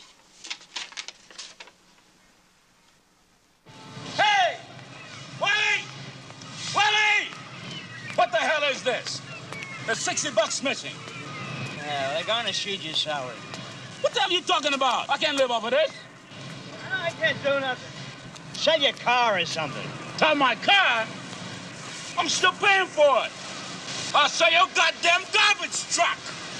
Hey! Willie! Willie! What the hell is this? There's $60 missing. Yeah, they're gonna shoot you sour. What the hell are you talking about? I can't live off of this. I can't do nothing. Sell your car or something. Sell my car? I'm still paying for it. I'll sell your goddamn garbage truck.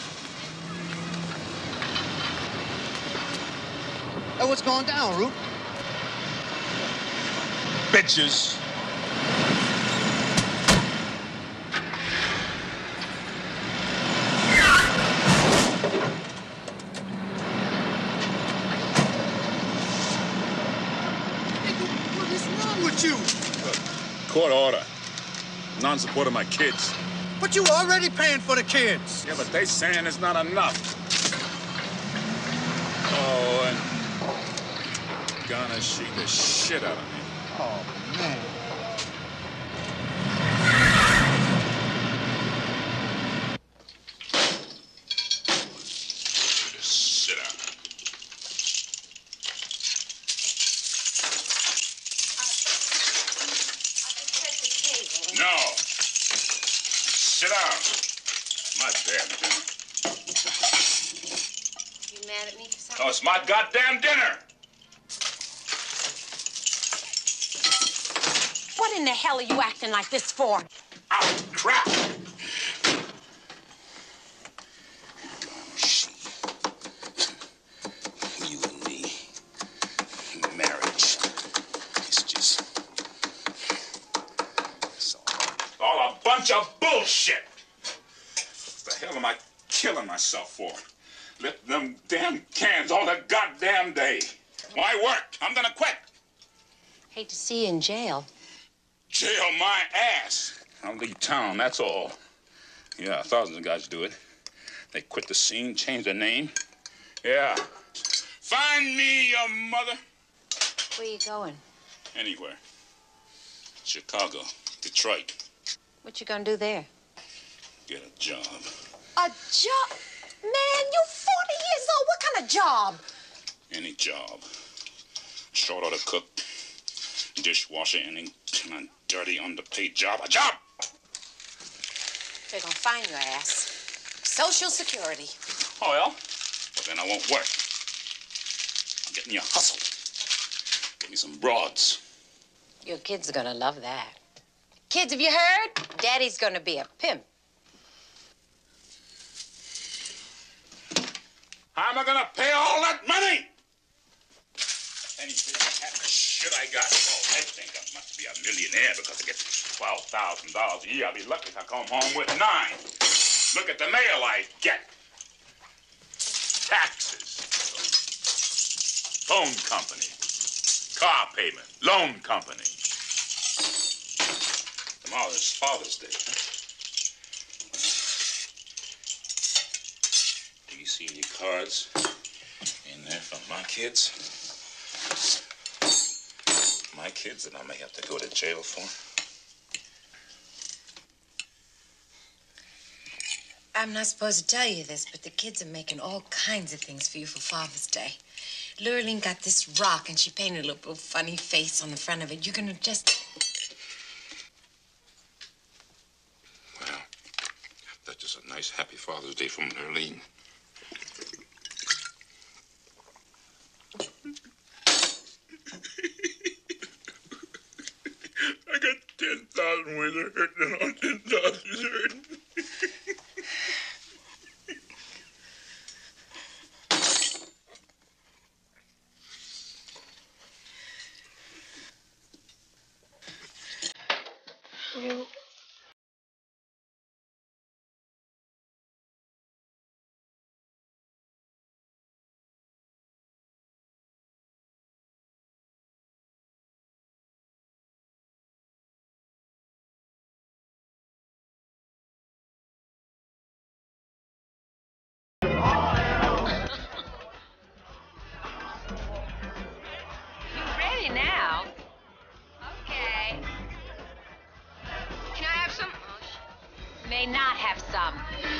Hey, what's going down, Roop? Bitches. What is wrong with you? Court order. Non-support of my kids. But you already paying for the kids. Yeah, but they saying it's not enough. Oh, and gonna shoot the shit out of me. Oh, man. Sit down. No. Sit down. My damn dinner. You mad at me for something? No, it's my goddamn dinner. What in the hell are you acting like this for? Oh, crap. You and me. Marriage. It's just... It's All a bunch of bullshit. What the hell am I killing myself for? Let them damn cans all the goddamn day. Why work? I'm gonna quit. Hate to see you in jail. Jail my ass. I'll leave town, that's all. Yeah, thousands of guys do it. They quit the scene, change their name. Yeah. Find me your mother. Where you going? Anywhere. Chicago, Detroit. What you gonna do there? Get a job. A job? Man, you 40 years old. What kind of job? Any job. Short order cook, dishwasher, any kind of dirty, underpaid job. A job! They're gonna find your ass. Social Security. Oh, well? Well, then I won't work. I'll get me a hustle. Get me some broads. Your kids are gonna love that. Kids, have you heard? Daddy's gonna be a pimp. How am I gonna pay all that money? Anything half the shit I got. Oh, they think I must be a millionaire because I get $12,000 a year. I'll be lucky if I come home with 9. Look at the mail I get. Taxes. Phone company. Car payment. Loan company. Tomorrow's Father's Day. Huh? Do you see any cards in there from my kids? My kids that I may have to go to jail for? I'm not supposed to tell you this, but the kids are making all kinds of things for you for Father's Day. Lurleen got this rock, and she painted a little funny face on the front of it. You're gonna just... Well, that's just a nice, happy Father's Day from Lurleen. I got 10,000 ways of hurting and all 10,000 is hurting. job.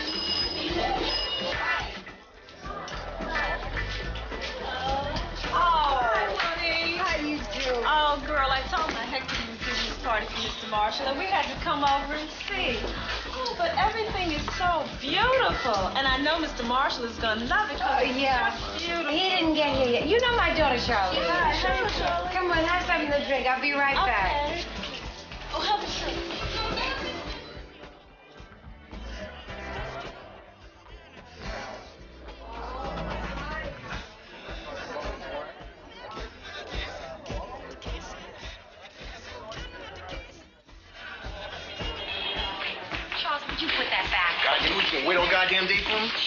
How you do? Oh, girl, I told my Hector he was giving this party for Mr. Marshall, and we had to come over and see. Oh, but everything is so beautiful, and I know Mr. Marshall is gonna love it because it's just beautiful. He didn't get here yet. You know my daughter, Charlotte. Yeah, sure, Charlotte. Come on, have something to drink. I'll be right back. Oh, have a seat. Charles, would you put that back? Goddamn, you can wait on goddamn day for me?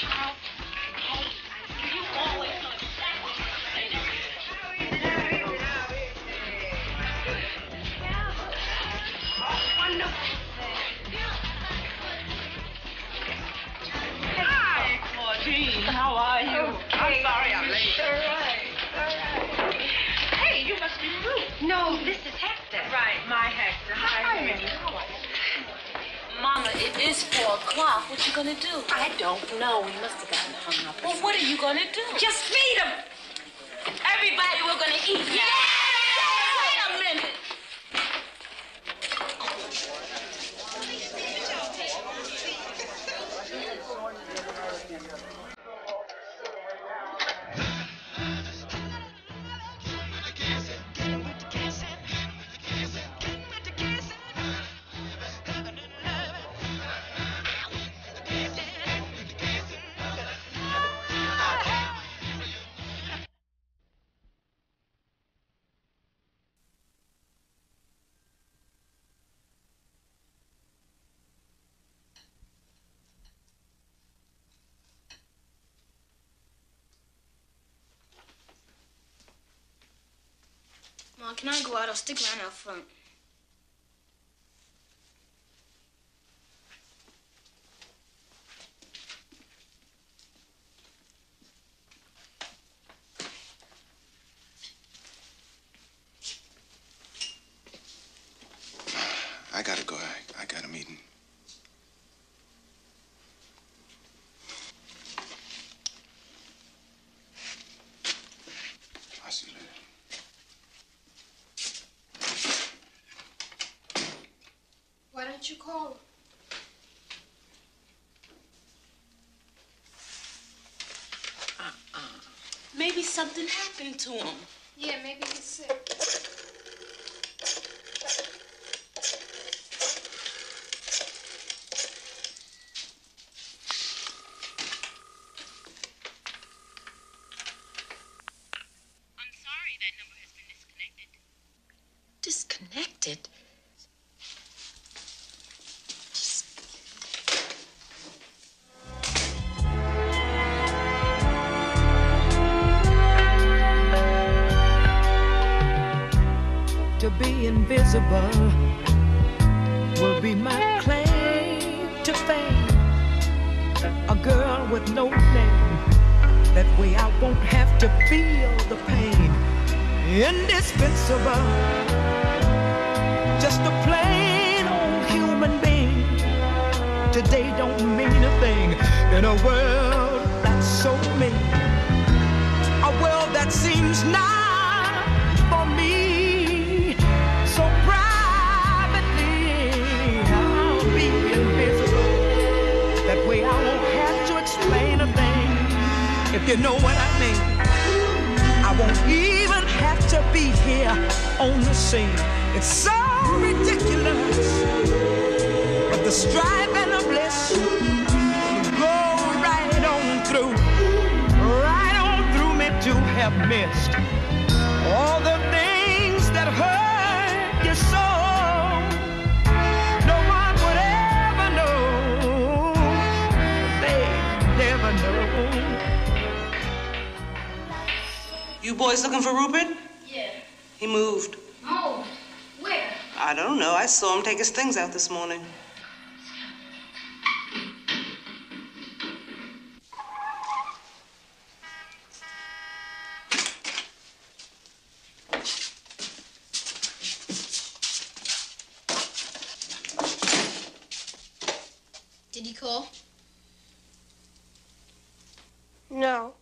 Hi, Claudine. How are you? Okay. I'm sorry I'm late. All right. Hey, you must be Ruth. No, this is Hector. Right, my Hector. Hi, Minnie. Mama, it is 4 o'clock. What you gonna do? I don't know. We must have gotten hung up. Well, what are you gonna do? Just feed them. Everybody, we're gonna eat. Yeah! Wait a minute. Mom, can I go out? I'll stick around out front. I gotta go. I got a meeting. I'll see you later. Why don't you call him? Maybe something happened to him. Yeah, maybe he's sick. Disconnected? To be invisible will be my claim to fame. A girl with no name. That way I won't have to feel the pain. Indispensable. Just a plain old human being. Today don't mean a thing in a world that's so mean. A world that seems not for me. So privately I'll be invisible. That way I won't have to explain a thing. If you know what I mean. I won't even have to be here on the scene. It's so ridiculous. But the strife and the bliss will go right on through me to have missed all the things that hurt you so. No one would ever know. They never know. You boys looking for Rupert? Yeah. He moved. Oh, where? I don't know. I saw him take his things out this morning. Did he call? No.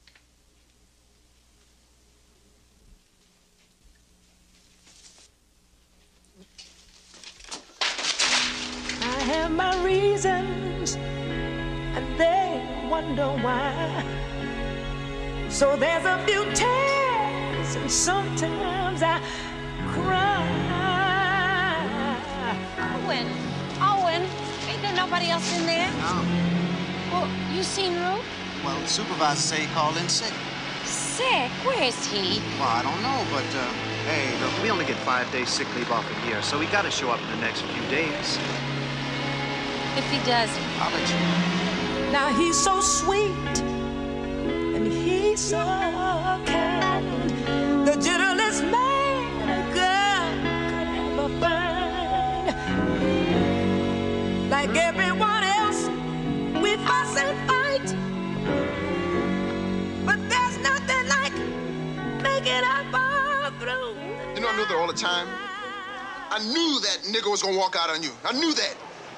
I have my reasons, and they wonder why. So there's a few tears, and sometimes I cry. Owen, ain't there nobody else in there? No. Well, you seen Ruth? Well, the supervisor say he called in sick. Sick? Where is he? Well, I don't know, but, hey, look, we only get 5 days sick leave off a year, so he gotta show up in the next few days. If he does, I'll let you know. Now he's so sweet, and he's so kind, the gentlest man a girl could ever find. Like everyone else, we fuss and fight, but there's nothing like making up all through. You know I knew that all the time. I knew that nigga was gonna walk out on you. I knew that.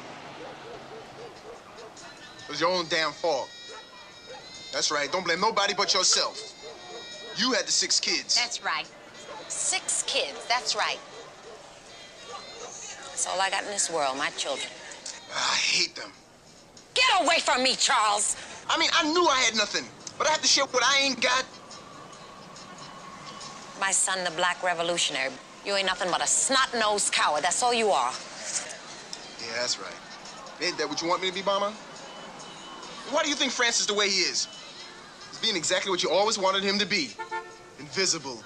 It was your own damn fault. That's right. Don't blame nobody but yourself. You had the 6 kids. That's right. 6 kids, that's right. That's all I got in this world, my children. I hate them. Get away from me, Charles! I mean, I knew I had nothing, but I have to share what I ain't got. My son, the Black Revolutionary. You ain't nothing but a snot-nosed coward. That's all you are. Yeah, that's right. Ain't that what you want me to be, Mama? Why do you think Francis is the way he is? He's being exactly what you always wanted him to be. Invisible.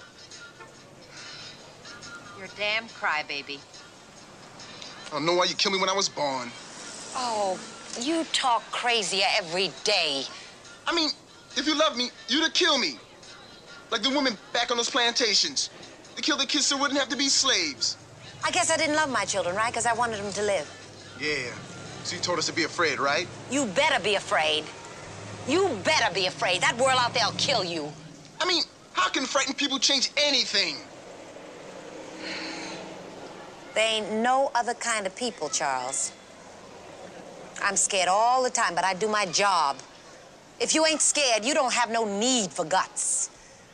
You're a damn crybaby. I don't know why you killed me when I was born. Oh, you talk crazier every day. I mean, if you loved me, you'd have killed me. Like the women back on those plantations. They killed their kids so they wouldn't have to be slaves. I guess I didn't love my children, right? Because I wanted them to live. Yeah. So you told us to be afraid, right? You better be afraid. You better be afraid. That world out there will kill you. I mean, how can frightened people change anything? There ain't no other kind of people, Charles. I'm scared all the time, but I do my job. If you ain't scared, you don't have no need for guts.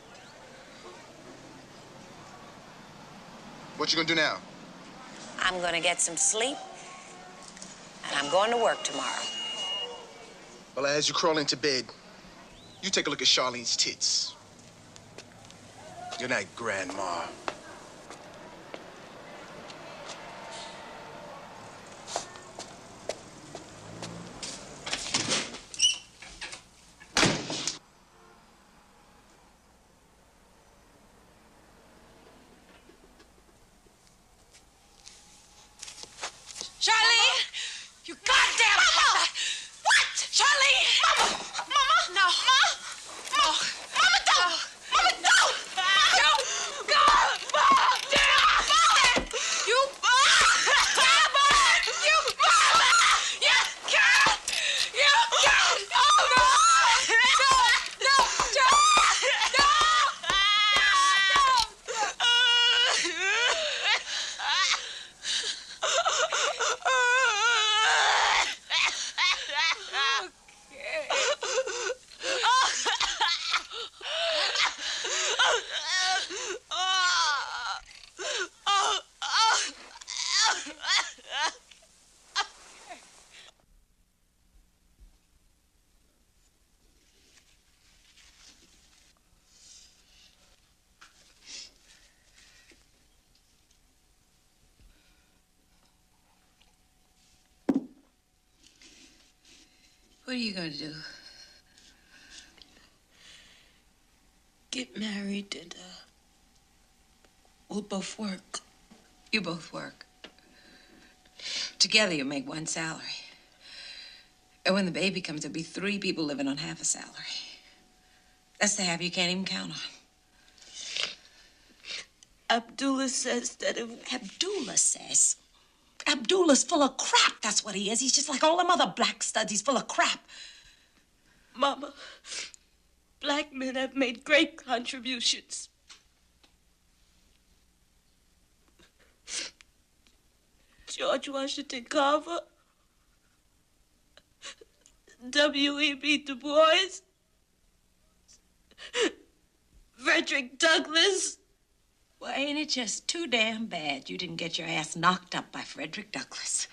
What you gonna do now? I'm gonna get some sleep, and I'm going to work tomorrow. Well, as you crawl into bed, you take a look at Charlene's tits. Good night, Grandma. Charlene! You goddamn Mama! What? Charlene! Mama! Mama! No. Mama! No. Mama, don't! Mama, don't! Don't! Go! Mama! You... Mama! You... Mama! You can't! You can't! Oh, no! No! No! What are you going to do? Get married and, we'll both work. You both work. Together you make one salary. And when the baby comes, there'll be 3 people living on half a salary. That's the half you can't even count on. Abdullah says that if... Abdullah says? Abdullah's full of crap, that's what he is. He's just like all them other black studs. He's full of crap. Mama, black men have made great contributions. George Washington Carver, W.E.B. Du Bois, Frederick Douglass. Well, ain't it just too damn bad you didn't get your ass knocked up by Frederick Douglass?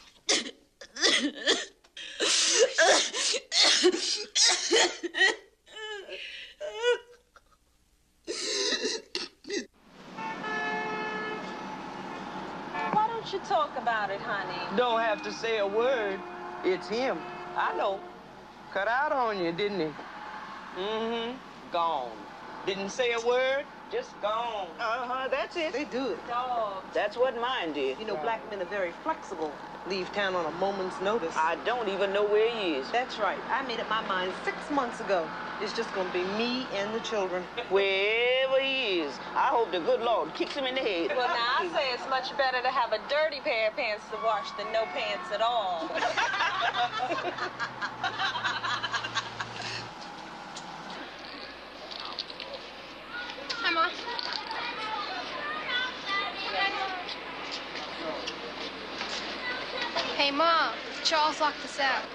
Why don't you talk about it, honey? Don't have to say a word. It's him. I know. Cut out on you, didn't he? Mm-hmm. Gone. Didn't say a word, just gone. Uh-huh, that's it. They do it. Dog. That's what mine did. You know, black men are very flexible. Leave town on a moment's notice. I don't even know where he is. That's right. I made up my mind 6 months ago. It's just gonna be me and the children. Wherever he is, I hope the good Lord kicks him in the head. Well, now, I say it's much better to have a dirty pair of pants to wash than no pants at all. Hi, Ma. Hey, Ma. Charles locked us out.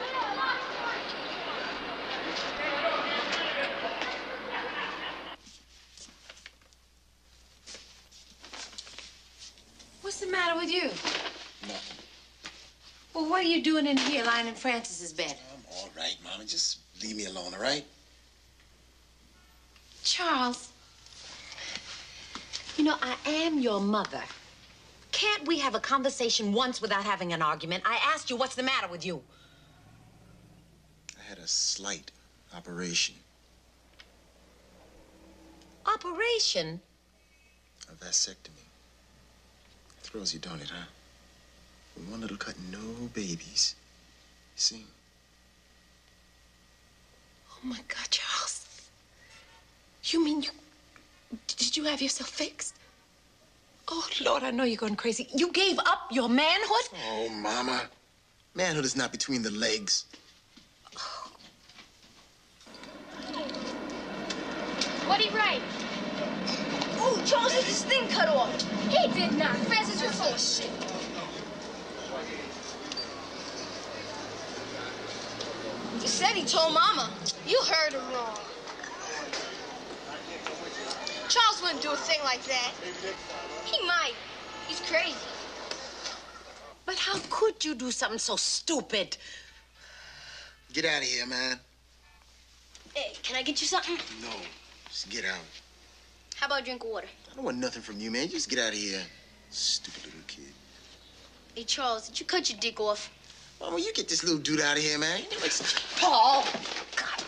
What's the matter with you? Nothing. Well, what are you doing in here lying in Francis's bed? I'm all right, Mama. Just leave me alone, all right? Charles, you know, I am your mother. Can't we have a conversation once without having an argument? I asked you, what's the matter with you? I had a slight operation. Operation? A vasectomy. Throws you, don't it, huh? With one little cut, no babies. You see? Oh, my God, Charles. You mean did you have yourself fixed? Oh, Lord, I know you're going crazy. You gave up your manhood? Oh, Mama. Manhood is not between the legs. What'd he write? Oh, Charles had his thing cut off. He did not. Francis, you're full of shit. He said he told Mama. You heard him wrong. Charles wouldn't do a thing like that. He might. He's crazy. But how could you do something so stupid? Get out of here, man. Hey, can I get you something? No. Just get out. How about a drink of water? I don't want nothing from you, man. Just get out of here. Stupid little kid. Hey, Charles, did you cut your dick off? Mama, you get this little dude out of here, man. You like some... Paul! God.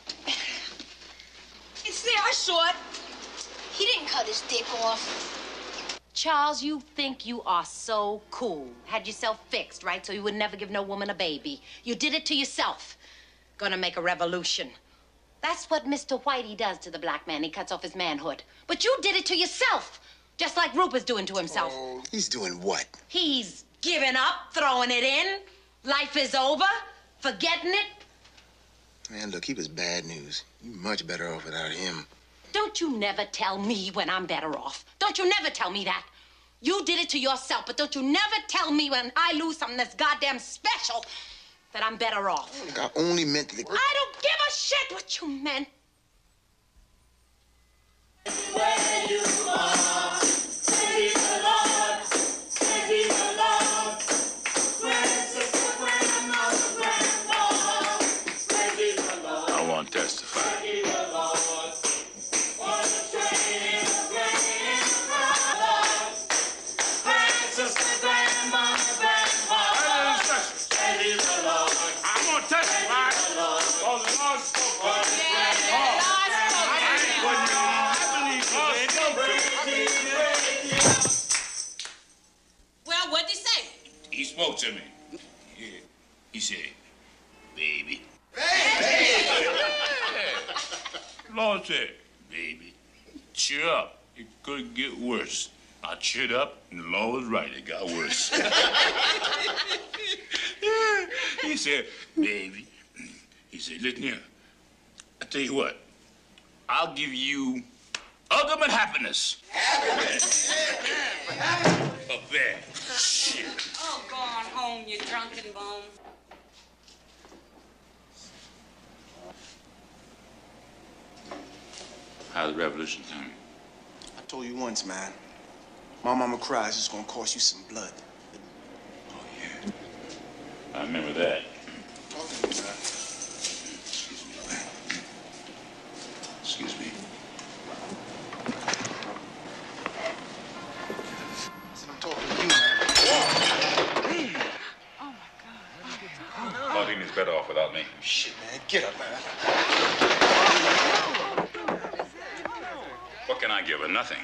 It's there. I saw it. He didn't cut his dick off. Charles, you think you are so cool. Had yourself fixed, right? So you would never give no woman a baby. You did it to yourself. Gonna make a revolution. That's what Mr. Whitey does to the black man. He cuts off his manhood. But you did it to yourself. Just like Rupert's doing to himself. Oh, he's doing what? He's giving up, throwing it in. Life is over. Forgetting it. Man, look, he was bad news. You're much better off without him. Don't you never tell me when I'm better off. Don't you never tell me that. You did it to yourself, but don't you never tell me when I lose something that's goddamn special that I'm better off. Look, I only meant that... I don't give a shit what you meant. Where you are, praise the Lord, praise the Lord. Praise the grandmother, grandpa, praise the Lord. I won't testify. Praise the Lord. For the train is playing abroad. Praise the grandmother, grandpa, praise the Lord. I won't testify. Oh, the Lord spoke. Well, what'd he say? He spoke to me. Yeah. He said, baby. Lord said, baby, cheer up. It could get worse. I cheered up, and the Lord was right. It got worse. He said, baby. He said, listen here. I tell you what. I'll give you ultimate happiness. Happiness? Up there. Shit. Oh, go on home, you drunken bone. How's the revolution coming? I told you once, man. My mama cries, it's gonna cost you some blood. Oh, yeah. I remember that. Excuse me. I'm talking to you, man. Claudine is better off without me. Shit, man. Get up, man. What can I give her? Nothing.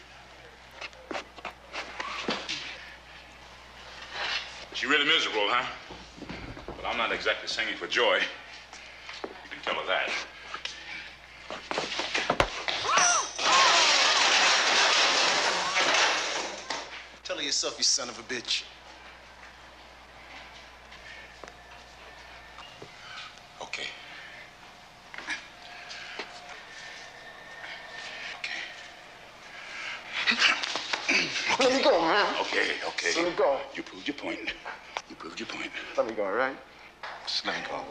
She's really miserable, huh? But I'm not exactly singing for joy. You can tell her that. Tell her yourself, you son of a bitch. Okay. Let me go, man. Okay. Let me go. You proved your point. Let me go, all right? Just let me go.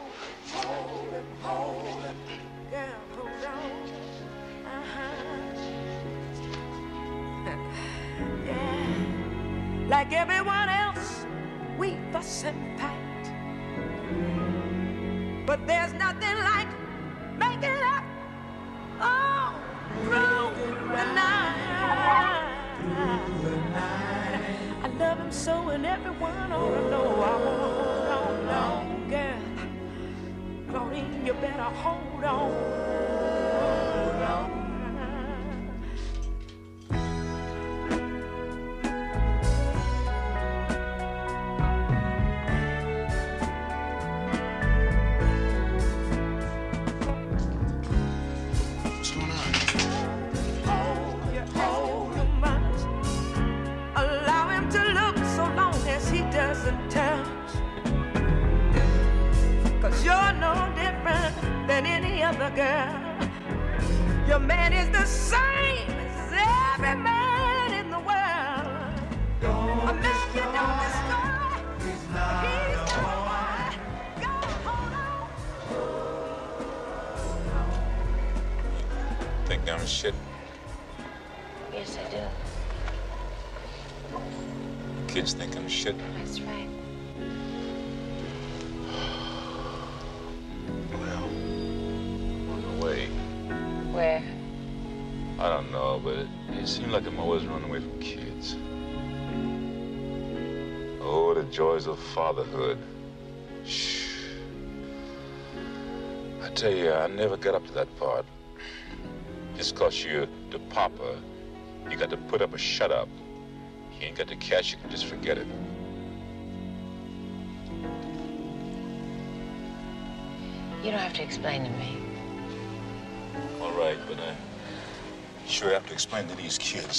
Like everyone else, we fuss and fight. But there's nothing like making up all through the night. I love him so, and everyone ought to know I won't hold on, girl. Claudine, you better hold on. Girl, your man is the same as every man in the world. A man you don't destroy, he's the one. Go, hold on. Think I'm shit? Yes, I do. Kids think I'm shit? That's right. Where? I don't know, but it seems like I'm always running away from kids. Oh, the joys of fatherhood. Shh. I tell you, I never got up to that part. Just 'cause you're the papa, you got to put up or shut up. You ain't got the cash, you can just forget it. You don't have to explain to me. All right, but I sure have to explain to these kids.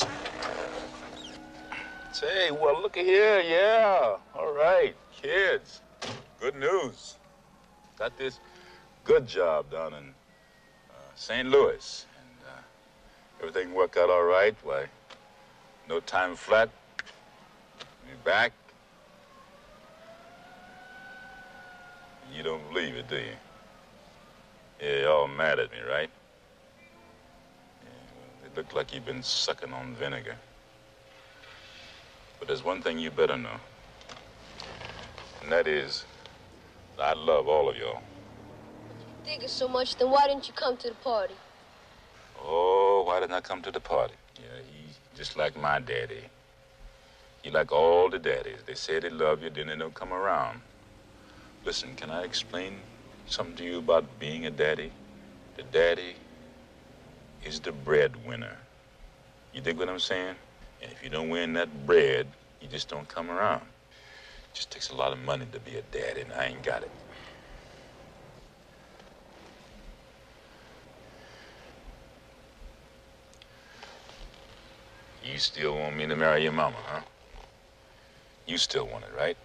Say, well, look at here, yeah. All right, kids. Good news. Got this good job down in St. Louis. And everything worked out all right. Why, no time flat. Be back. You don't believe it, do you? Yeah, y'all mad at me, right? It looked like you've been sucking on vinegar. But there's one thing you better know. And that is, I love all of y'all. Dig us so much, then why didn't you come to the party? Oh, why didn't I come to the party? Yeah, he's just like my daddy. He like all the daddies. They say they love you, then they don't come around. Listen, can I explain something to you about being a daddy? The daddy is the breadwinner. You dig what I'm saying? And if you don't win that bread, you just don't come around. It just takes a lot of money to be a daddy, and I ain't got it. You still want me to marry your mama, huh? You still want it, right?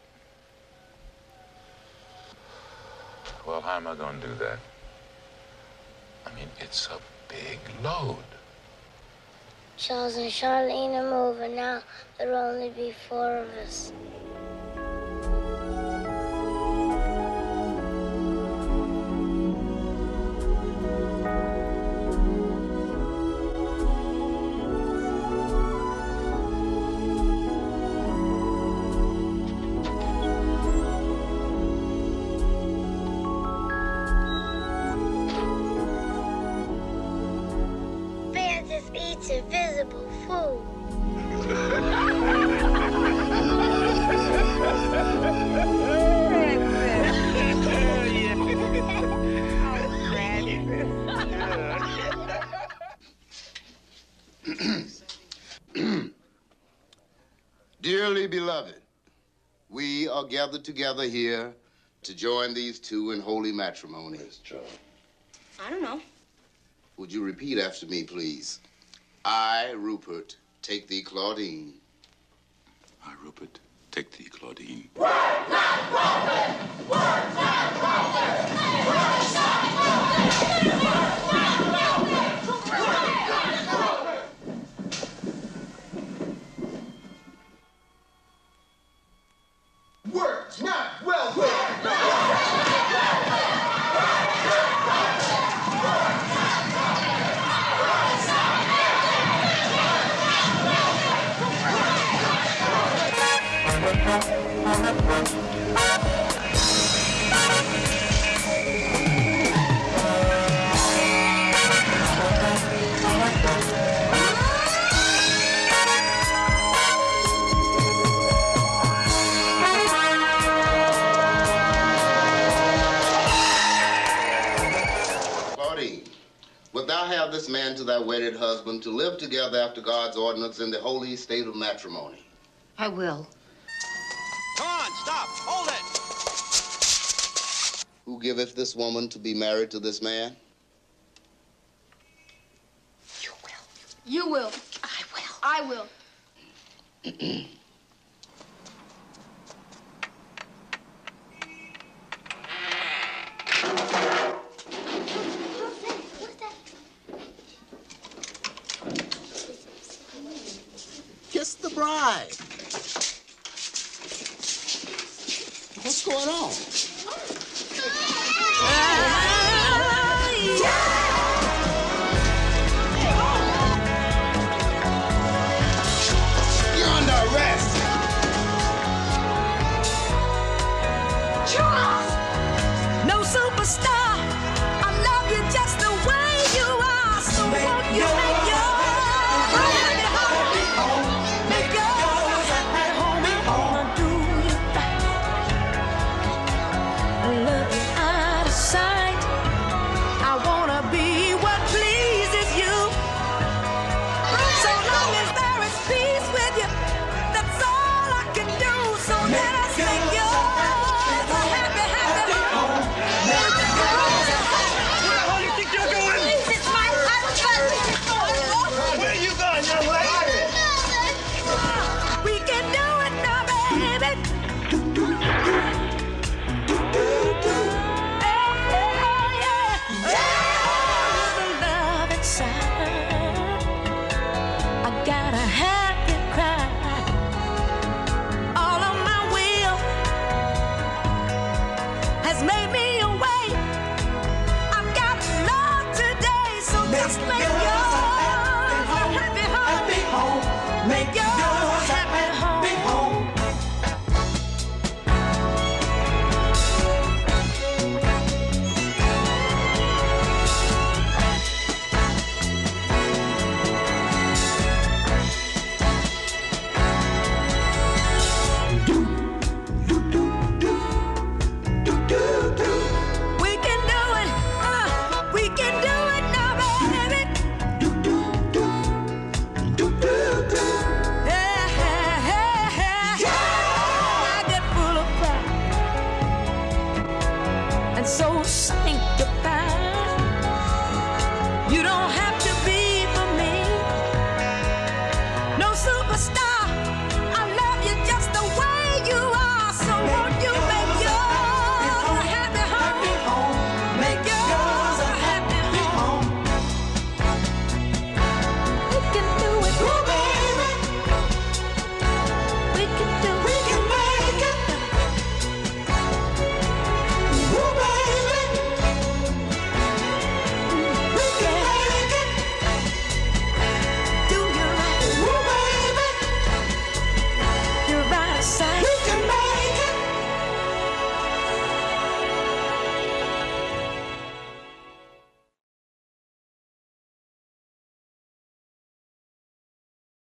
Well, how am I gonna do that? I mean, it's a big load. Charles and Charlene are moving now. There'll only be 4 of us. It's invisible food. Dearly beloved, we are gathered together here to join these two in holy matrimony. I don't know. Would you repeat after me, please? I, Rupert, take thee, Claudine. I, Rupert, take thee, Claudine. Words not well put. Claudine, wilt thou have this man to thy wedded husband to live together after God's ordinance in the holy state of matrimony? I will. Come on, stop. Hold it. Who giveth this woman to be married to this man? You will. I will. Kiss the bride. What's going on? You're under arrest. No superstar, I love you just the way you are. So won't you make yours at home? Make yours at home. Gonna do you right. Love you out of sight. I wanna be what pleases you. So long as there is peace with you, that's all I can do. So let us make yours a happy, happy home. Make yours a happy home. Where the hell you think you're going? Please, it's my husband. Where you going, young lady? We can do it now, baby. Yeah. The love inside.